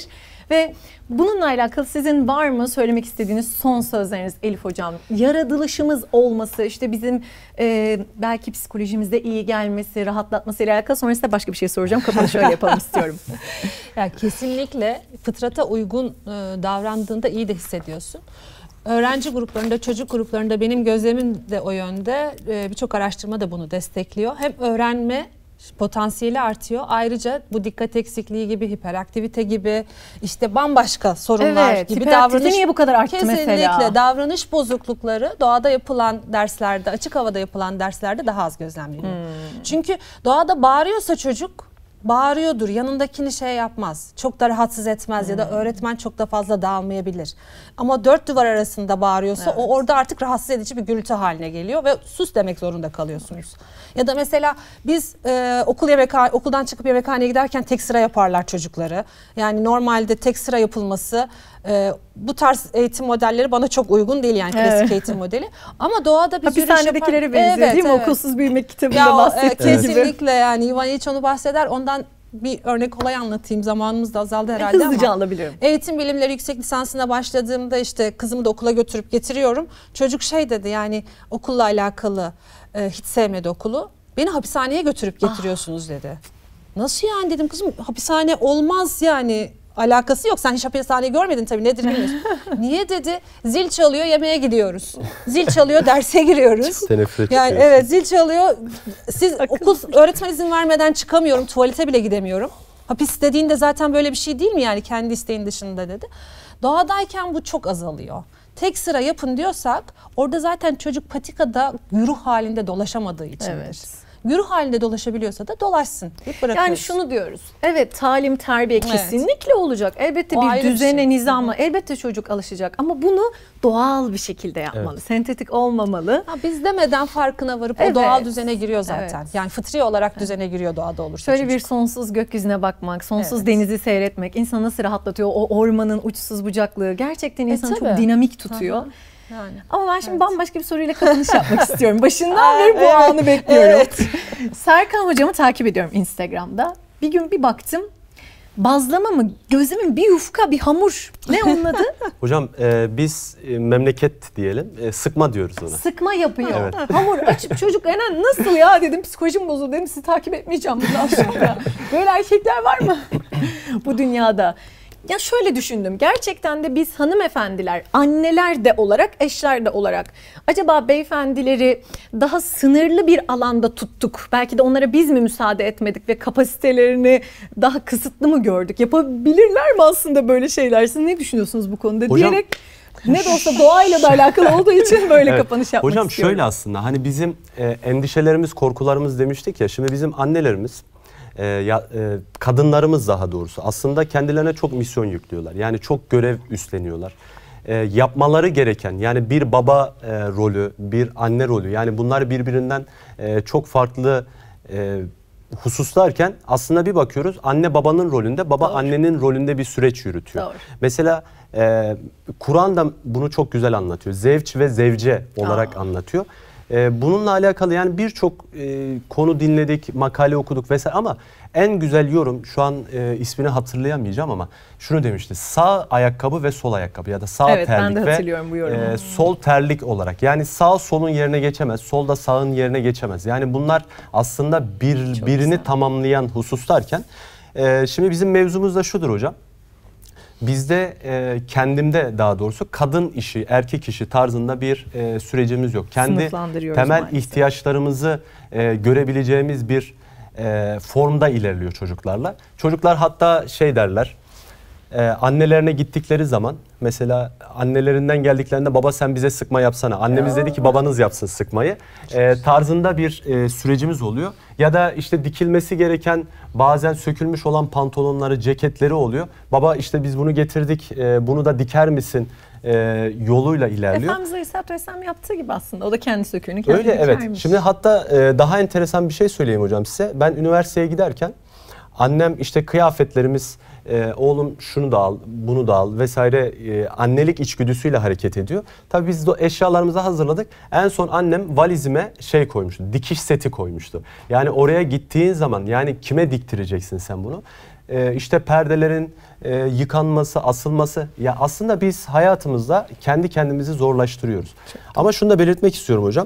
Ve bununla alakalı sizin var mı söylemek istediğiniz son sözleriniz Elif Hocam? Yaratılışımız olması, işte bizim e, belki psikolojimizde iyi gelmesi, rahatlatması ile alakalı. Sonrasında başka bir şey soracağım. Kapanışı şöyle yapalım istiyorum. Yani kesinlikle fıtrata uygun e, davrandığında iyi de hissediyorsun. Öğrenci gruplarında, çocuk gruplarında benim gözlemim de o yönde. E, birçok araştırma da bunu destekliyor. Hem öğrenme potansiyeli artıyor. Ayrıca bu dikkat eksikliği gibi, hiperaktivite gibi, işte bambaşka sorunlar Evet, gibi hiperaktivite davranış niye bu kadar arttı kesinlikle mesela? davranış bozuklukları doğada yapılan derslerde, açık havada yapılan derslerde daha az gözlemleniyor. Hmm. Çünkü doğada bağırıyorsa çocuk bağırıyordur. Yanındakini şey yapmaz. Çok da rahatsız etmez hmm. ya da öğretmen çok da fazla dağılmayabilir. Ama dört duvar arasında bağırıyorsa evet. o orada artık rahatsız edici bir gürültü haline geliyor ve sus demek zorunda kalıyorsunuz. Ya da mesela biz e, okul yemekhane, okuldan çıkıp yemekhaneye giderken tek sıra yaparlar çocukları. Yani normalde tek sıra yapılması e, bu tarz eğitim modelleri bana çok uygun değil, yani klasik evet. eğitim modeli. Ama doğada biz yürüyüş hapishanedekilere benziyor evet, değil mi? Evet. Okulsuz büyümek kitabında ya, bahsettiği evet. gibi. Kesinlikle yani Ivan Illich onu bahseder. Ondan bir örnek olay anlatayım. Zamanımız da azaldı herhalde Hızlıca ama. Hızlıca alabilirim. Eğitim bilimleri yüksek lisansına başladığımda işte kızımı da okula götürüp getiriyorum. Çocuk şey dedi, yani okulla alakalı e, hiç sevmedi okulu. Beni hapishaneye götürüp getiriyorsunuz ah. dedi. Nasıl yani dedim, kızım hapishane olmaz yani. Alakası yok. Sen hiç hapishane görmedin tabii, nedir bilmiyorsun. Niye dedi? Zil çalıyor, yemeğe gidiyoruz. Zil çalıyor, derse giriyoruz. Teneffüs yani evet, zil çalıyor. Siz okul öğretmen izin vermeden çıkamıyorum, tuvalete bile gidemiyorum. Hapis dediğinde zaten böyle bir şey değil mi yani, kendi isteğin dışında dedi. Doğadayken bu çok azalıyor. Tek sıra yapın diyorsak orada zaten çocuk patikada güruh halinde dolaşamadığı için. Evet. Güruh halinde dolaşabiliyorsa da dolaşsın. Yani şunu diyoruz. Evet, talim, terbiye evet. kesinlikle olacak. Elbette o bir düzene, şey. nizama, evet. elbette çocuk alışacak. Ama bunu doğal bir şekilde yapmalı. Evet. Sentetik olmamalı. Ha, biz demeden farkına varıp evet. o doğal düzene giriyor zaten. Evet. Yani fıtri olarak evet. düzene giriyor doğada olursa Şöyle çocuk. bir sonsuz gökyüzüne bakmak, sonsuz evet. denizi seyretmek insanı nasıl rahatlatıyor. O ormanın uçsuz bucaklığı gerçekten insanı e, çok dinamik tutuyor. Aha. Yani, Ama ben şimdi evet. bambaşka bir soruyla kapanış yapmak istiyorum. Başından beri bu evet, anı bekliyorum. Evet. Serkan hocamı takip ediyorum Instagram'da. Bir gün bir baktım, bazlama mı, gözümün bir yufka, bir hamur. Ne onun adı? Hocam e, biz e, memleket diyelim, e, sıkma diyoruz ona. Sıkma yapıyor. Evet. Hamur açıp çocuk enen nasıl ya dedim, psikolojim bozuldu dedim, sizi takip etmeyeceğim bundan sonra. Böyle erkekler var mı bu dünyada? Ya şöyle düşündüm, gerçekten de biz hanımefendiler, anneler de olarak, eşler de olarak acaba beyefendileri daha sınırlı bir alanda tuttuk? Belki de onlara biz mi müsaade etmedik ve kapasitelerini daha kısıtlı mı gördük? Yapabilirler mi aslında böyle şeyler? Siz ne düşünüyorsunuz bu konuda? Hocam, diyerek ne de olsa doğayla da alakalı olduğu için böyle evet. kapanış yapmak Hocam istiyorum. Şöyle aslında, hani bizim e, endişelerimiz, korkularımız demiştik ya, şimdi bizim annelerimiz, Ee, ya, e, kadınlarımız daha doğrusu aslında kendilerine çok misyon yüklüyorlar. Yani çok görev üstleniyorlar. Ee, yapmaları gereken, yani bir baba e, rolü, bir anne rolü, yani bunlar birbirinden e, çok farklı e, hususlarken aslında bir bakıyoruz anne babanın rolünde, baba Doğru. annenin rolünde bir süreç yürütüyor. Doğru. Mesela e, Kur'an da bunu çok güzel anlatıyor. Zevç ve zevce olarak Aa. anlatıyor. Bununla alakalı yani birçok e, konu dinledik, makale okuduk vesaire, ama en güzel yorum, şu an e, ismini hatırlayamayacağım ama şunu demişti: sağ ayakkabı ve sol ayakkabı ya da sağ evet, terlik ve e, sol terlik olarak. Yani sağ solun yerine geçemez, sol da sağın yerine geçemez. Yani bunlar aslında bir Çok birini güzel. tamamlayan hususlarken e, şimdi bizim mevzumuz da şudur hocam. Bizde e, kendimde daha doğrusu kadın işi, erkek işi tarzında bir e, sürecimiz yok. Kendi temel maalesef. ihtiyaçlarımızı e, görebileceğimiz bir e, formda ilerliyor çocuklarla. Çocuklar hatta şey derler, e, annelerine gittikleri zaman mesela annelerinden geldiklerinde baba sen bize sıkma yapsana. Annemiz dedi ki babanız yapsın sıkmayı e, tarzında bir e, sürecimiz oluyor. Ya da işte dikilmesi gereken, bazen sökülmüş olan pantolonları, ceketleri oluyor. Baba işte biz bunu getirdik, e, bunu da diker misin e, yoluyla ilerliyor. Efendimiz Aleyhisselatü Vesselam yaptığı gibi aslında. O da kendi söküğünü kendi Öyle dikermiş. evet. Şimdi hatta e, daha enteresan bir şey söyleyeyim hocam size. Ben üniversiteye giderken annem işte kıyafetlerimiz, e, oğlum şunu da al, bunu da al vesaire, e, annelik içgüdüsüyle hareket ediyor. Tabii biz de eşyalarımızı hazırladık. En son annem valizime şey koymuştu, dikiş seti koymuştu. Yani oraya gittiğin zaman yani kime diktireceksin sen bunu? e, işte perdelerin e, yıkanması, asılması. Ya aslında biz hayatımızda kendi kendimizi zorlaştırıyoruz. Ama şunu da belirtmek istiyorum hocam.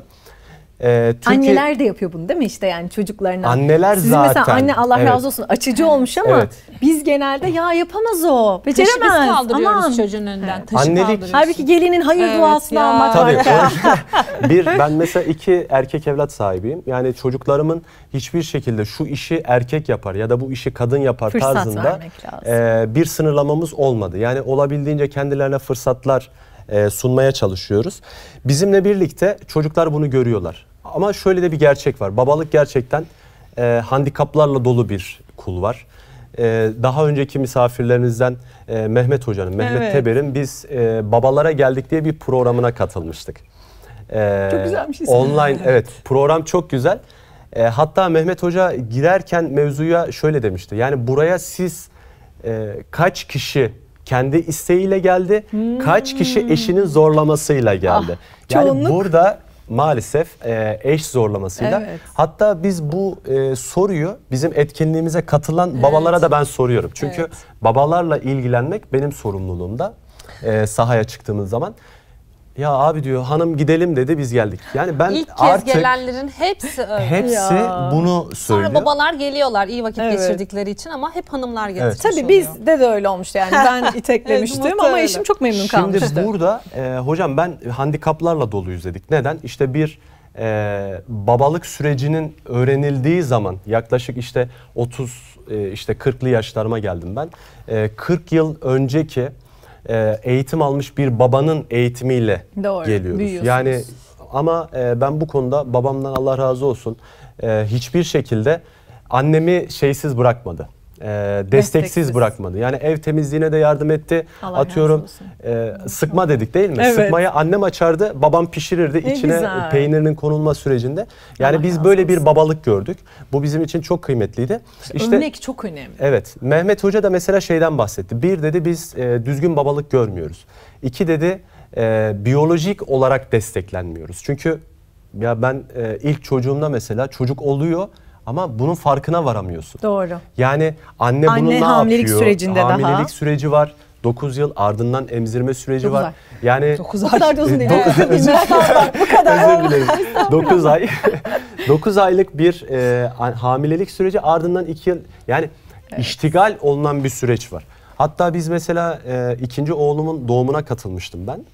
Ee, Türkiye... Anneler de yapıyor bunu değil mi işte yani çocuklarına? Anneler Sizin zaten. mesela anne Allah evet. razı olsun açıcı olmuş ama Evet. biz genelde ya yapamaz o, Taşı beceremez. biz kaldırıyoruz Aman. çocuğun önünden. Evet. Taşı Annelik- kaldırıyoruz. Halbuki gelinin hayır Evet duasını ya. almak Tabii. var. o- bir ben mesela iki erkek evlat sahibiyim. Yani çocuklarımın hiçbir şekilde şu işi erkek yapar ya da bu işi kadın yapar Fırsat tarzında vermek lazım. e, bir sınırlamamız olmadı. Yani olabildiğince kendilerine fırsatlar e, sunmaya çalışıyoruz. Bizimle birlikte çocuklar bunu görüyorlar. Ama şöyle de bir gerçek var. Babalık gerçekten e, handikaplarla dolu bir kul var. E, daha önceki misafirlerinizden e, Mehmet Hoca'nın, Mehmet Evet. Teber'in biz e, Babalara Geldik diye bir programına katılmıştık. E, Çok güzelmiş ismi. Online, evet, program çok güzel. E, hatta Mehmet Hoca girerken mevzuya şöyle demişti. Yani buraya siz e, kaç kişi kendi isteğiyle geldi, kaç kişi eşinin zorlamasıyla geldi. Ah, yani çoğunluk. burada maalesef e, eş zorlamasıyla. Evet. Hatta biz bu e, soruyu bizim etkinliğimize katılan babalara da ben soruyorum. Çünkü Evet. babalarla ilgilenmek benim sorumluluğumda e, sahaya çıktığımız zaman. Ya abi diyor hanım gidelim dedi biz geldik. Yani ben İlk kez artık gelenlerin hepsi öyle. hepsi Ya. bunu söylüyor. Sonra babalar geliyorlar iyi vakit Evet. geçirdikleri için ama hep hanımlar getirmiş Tabii oluyor. bizde de öyle olmuştu yani ben iteklemiştim Evet, ama muhtemelen. eşim çok memnun kalmıştı. Şimdi burada e, hocam ben handikaplarla doluyuz dedik. Neden? İşte bir e, babalık sürecinin öğrenildiği zaman yaklaşık işte otuz e, işte kırklı yaşlarıma geldim ben. E, kırk yıl önceki e, eğitim almış bir babanın eğitimiyle Doğru, geliyoruz. büyüyorsunuz. Yani ama e, ben bu konuda babamdan Allah razı olsun e, hiçbir şekilde annemi şeysiz bırakmadı. E, desteksiz, Desteksiz. bırakmadı. Yani ev temizliğine de yardım etti. Allah Atıyorum razı olsun. e, sıkma dedik değil mi? Evet. Sıkmayı annem açardı, babam pişirirdi Ne içine güzel. peynirinin konulma sürecinde. Yani Allah biz razı böyle bir olsun. babalık gördük. Bu bizim için çok kıymetliydi. İşte Örnek çok önemli. evet, Mehmet Hoca da mesela şeyden bahsetti. Bir dedi biz e, düzgün babalık görmüyoruz. İki dedi e, biyolojik olarak desteklenmiyoruz. Çünkü ya ben e, ilk çocuğumda mesela çocuk oluyor ama bunun farkına varamıyorsun. Doğru. Yani anne, Anne bunun ne hamilelik yapıyor? sürecinde daha. Hamilelik süreci var. dokuz yıl ardından emzirme süreci Dokuz var. ay. Yani O kadar da uzun değil. Dokuz- Özür dilerim. Bu kadar. Özür dilerim. dokuz ay. dokuz aylık bir e, hamilelik süreci ardından iki yıl yani iştigal olunan bir süreç var. Hatta biz mesela e, ikinci oğlumun doğumuna katılmıştım ben.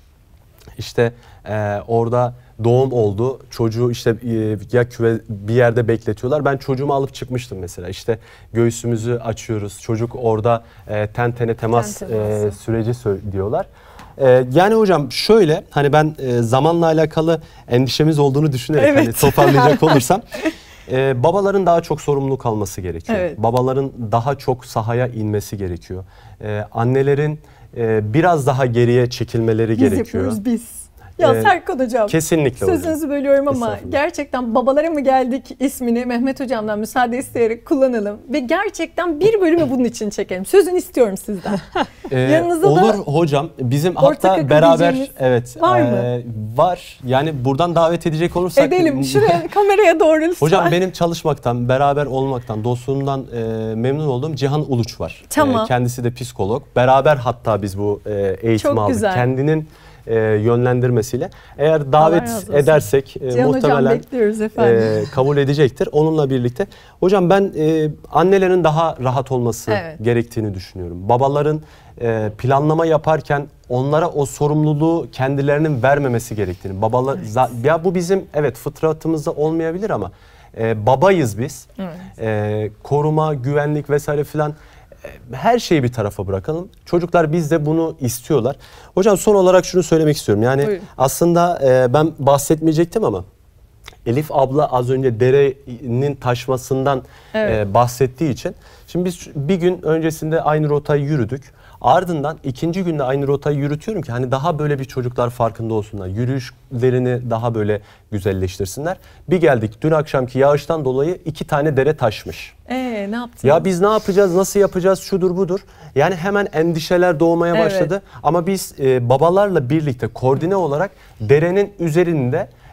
İşte e, orada doğum oldu. Çocuğu işte e, ya küve bir yerde bekletiyorlar. Ben çocuğumu alıp çıkmıştım mesela. İşte göğsümüzü açıyoruz. Çocuk orada e, ten tene temas Ten teması. e, süreci sö- diyorlar. E, yani hocam şöyle hani ben e, zamanla alakalı endişemiz olduğunu düşünerek Evet. hani toparlayacak olursam e, babaların daha çok sorumluluk alması gerekiyor. Evet. Babaların daha çok sahaya inmesi gerekiyor. E, annelerin e, biraz daha geriye çekilmeleri Biz gerekiyor. yapıyoruz biz. Ya Ee, Serkan Hocam. Kesinlikle hocam. Sözünüzü bölüyorum ama Estağfurullah. gerçekten babalara mı geldik ismini Mehmet Hocam'dan müsaade isteyerek kullanalım. Ve gerçekten bir bölümü bunun için çekelim. Sözünü istiyorum sizden. Ee, Yanınızda da olur hocam. Bizim ortak hatta akıl beraber diyeceğiniz evet var e, var. Yani buradan davet edecek olursak edelim. Şuraya kameraya doğru lütfen. Hocam benim çalışmaktan, beraber olmaktan, dostluğumdan e, memnun olduğum Cihan Uluç var. Tamam. E, kendisi de psikolog. Beraber hatta biz bu e, eğitimi Çok aldık. güzel. Kendinin e, yönlendirmesiyle. Eğer Allah davet razı olsun. edersek e, Cihan Hocam muhtemelen bekliyoruz efendim. e, kabul edecektir. Onunla birlikte. Hocam ben e, annelerin daha rahat olması Evet. gerektiğini düşünüyorum. Babaların e, planlama yaparken onlara o sorumluluğu kendilerinin vermemesi gerektiğini. Babalar za- ya bu bizim evet fıtratımızda olmayabilir ama e, babayız biz. Evet. E, koruma, güvenlik vesaire filan e, her şeyi bir tarafa bırakalım. Çocuklar bizde bunu istiyorlar. Hocam son olarak şunu söylemek istiyorum. Yani Buyurun. aslında e, ben bahsetmeyecektim ama Elif abla az önce derenin taşmasından Evet. e, bahsettiği için. Şimdi biz bir gün öncesinde aynı rotayı yürüdük. Ardından ikinci günde aynı rotayı yürütüyorum ki hani daha böyle bir çocuklar farkında olsunlar. Yürüyüşlerini daha böyle güzelleştirsinler. Bir geldik dün akşamki yağıştan dolayı iki tane dere taşmış. Ee, ne yaptın? Ya biz ne yapacağız, nasıl yapacağız, şudur budur. Yani hemen endişeler doğmaya Evet. başladı. Ama biz e, babalarla birlikte koordine olarak derenin üzerinde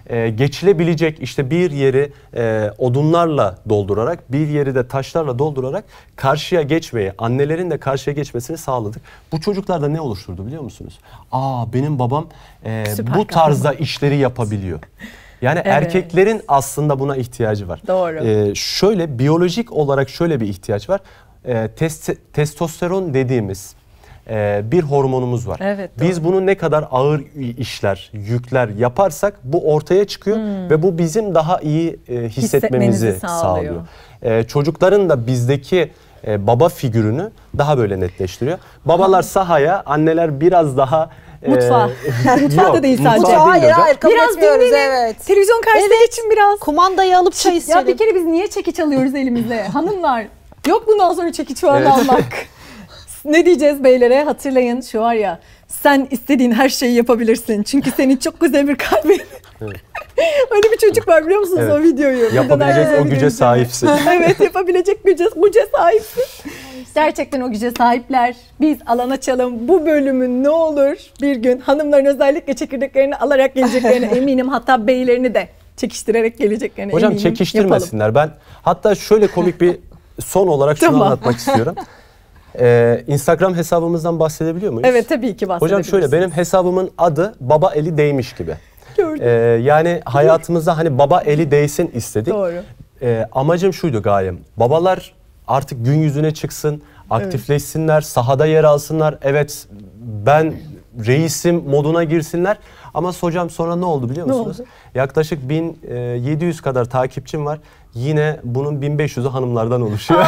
e, geçilebilecek işte bir yeri e, odunlarla doldurarak, bir yeri de taşlarla doldurarak karşıya geçmeyi, annelerin de karşıya geçmesini sağladık. Bu çocuklarda ne oluşturdu biliyor musunuz? Aa, benim babam e, bu tarzda işleri yapabiliyor. Yani Evet. erkeklerin aslında buna ihtiyacı var. Doğru. Ee, şöyle biyolojik olarak şöyle bir ihtiyaç var. Ee, test- testosteron dediğimiz e, bir hormonumuz var. Evet, Biz bunu ne kadar ağır işler, yükler yaparsak bu ortaya çıkıyor ve bu bizim daha iyi e, hissetmemizi Hissetmenizi sağlıyor. sağlıyor. Ee, çocukların da bizdeki e, baba figürünü daha böyle netleştiriyor. Babalar sahaya, anneler biraz daha Mutfağa. Mutfağa da değil sadece. mutfağa Hayır değil hocam. hayır kabul Biraz etmiyoruz, dinlenin. evet. Televizyon karşısına Evet. geçin biraz. Kumandayı alıp çay isteyelim. Ya bir kere biz niye çekiç alıyoruz elimizle? Hanımlar, yok bundan sonra çekiç falan Evet. almak. Ne diyeceğiz beylere? Hatırlayın, şu var ya, sen istediğin her şeyi yapabilirsin. Çünkü senin çok güzel bir kalbin. Öyle bir çocuk var biliyor musunuz Evet. o videoyu? Yapabilecek Buradan o güce izleyin. sahipsin. Evet, yapabilecek güce, güce sahipsin. Gerçekten o güce sahipler. Biz alan açalım. Bu bölümün ne olur bir gün hanımların özellikle çekirdeklerini alarak geleceklerine eminim. Hatta beylerini de çekiştirerek geleceklerine Hocam eminim. çekiştirmesinler. Ben hatta şöyle komik bir son olarak şunu Tamam. anlatmak istiyorum. Ee, Instagram hesabımızdan bahsedebiliyor muyuz? Evet, tabii ki Hocam bahsedebiliriz. şöyle, benim hesabımın adı Baba Eli Değmiş gibi. Gördüm. Ee, yani hayatımızda hani baba eli değsin istedik. Doğru. Ee, amacım şuydu, gayem. Babalar artık gün yüzüne çıksın, aktifleşsinler, sahada yer alsınlar. Evet, ben reisim moduna girsinler. Ama hocam sonra ne oldu biliyor Ne musunuz? oldu? Yaklaşık bin yedi yüz kadar takipçim var. Yine bunun bin beş yüzü hanımlardan oluşuyor.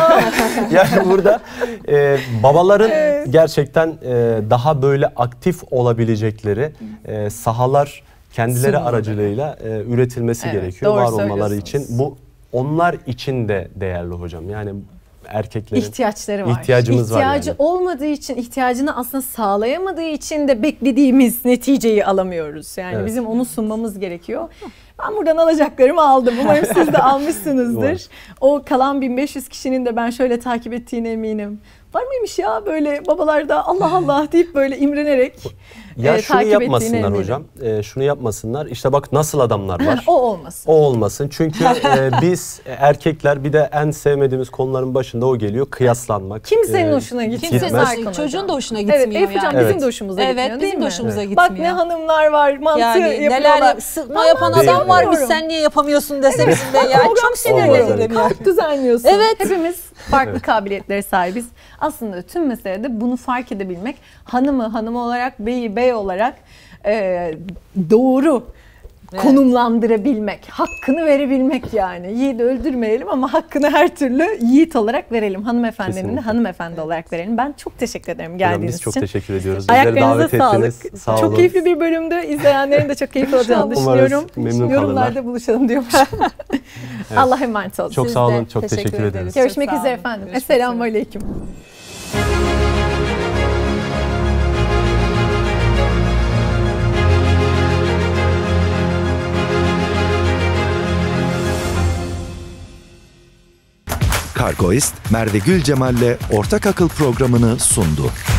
Yani burada e, babaların Evet. gerçekten e, daha böyle aktif olabilecekleri e, sahalar kendileri Sunmaları. aracılığıyla e, üretilmesi Evet, gerekiyor doğru var olmaları için. söylüyorsunuz. Bu onlar için de değerli hocam. Yani erkeklerin İhtiyaçları var. ihtiyacımız var İhtiyacı yani. olmadığı için, ihtiyacını aslında sağlayamadığı için de beklediğimiz neticeyi alamıyoruz. Yani Evet. bizim onu sunmamız gerekiyor. Ben buradan alacaklarımı aldım. Umarım siz de almışsınızdır. O kalan bin beş yüz kişinin de ben şöyle takip ettiğine eminim. Var mıymış ya böyle babalarda Allah Allah deyip böyle imrenerek Ya e, şunu takip ettiğine yapmasınlar eminim. hocam. E, şunu yapmasınlar. İşte bak nasıl adamlar var. O olmasın. O olmasın. Çünkü e, biz erkekler, bir de en sevmediğimiz konuların başında o geliyor. Kıyaslanmak. Kimsenin E, hoşuna gitmiyor. Kimsenin Gitmez. hoşuna, çocuğun da hoşuna Evet, gitmiyor Eyüp hocam yani. bizim Evet. de hoşumuza Evet, gitmiyor değil bizim de mi? hoşumuza Evet. gitmiyor. Bak ne hanımlar var, mantığı Yani yapıyorlar. neler sıkma yapan Değil adam mi? var, biz Bilmiyorum. sen niye yapamıyorsun desem de yani Program çok sinirlenirim. sinirlenirim ya. Kalk düzenliyorsun. Evet. Hepimiz farklı kabiliyetlere sahibiz. Aslında tüm mesele de bunu fark edebilmek. Hanımı hanım olarak, beyi bey olarak e, doğru Evet. konumlandırabilmek, hakkını verebilmek yani. Yiğidi öldürmeyelim ama hakkını her türlü yiğit olarak verelim. Hanımefendinin de Kesinlikle. hanımefendi olarak verelim. Ben çok teşekkür ederim Hocam geldiğiniz biz çok için. teşekkür ediyoruz. Bizleri Ayaklarınıza davet ettiniz. sağlık. Sağ Çok olun. keyifli bir bölümdü. İzleyenlerin de çok keyif alacağını Umarız düşünüyorum. memnun Yorumlarda kalırlar. buluşalım diyormuş. Allah'a emanet olun. Çok Siz sağ olun. de Çok teşekkür, teşekkür ederiz. ederiz. Görüşmek Çok sağ üzere olun. efendim. Görüşmek Esselamu üzere. aleyküm. Kargoist Merve Gülcemal'le Ortak Akıl programını sundu.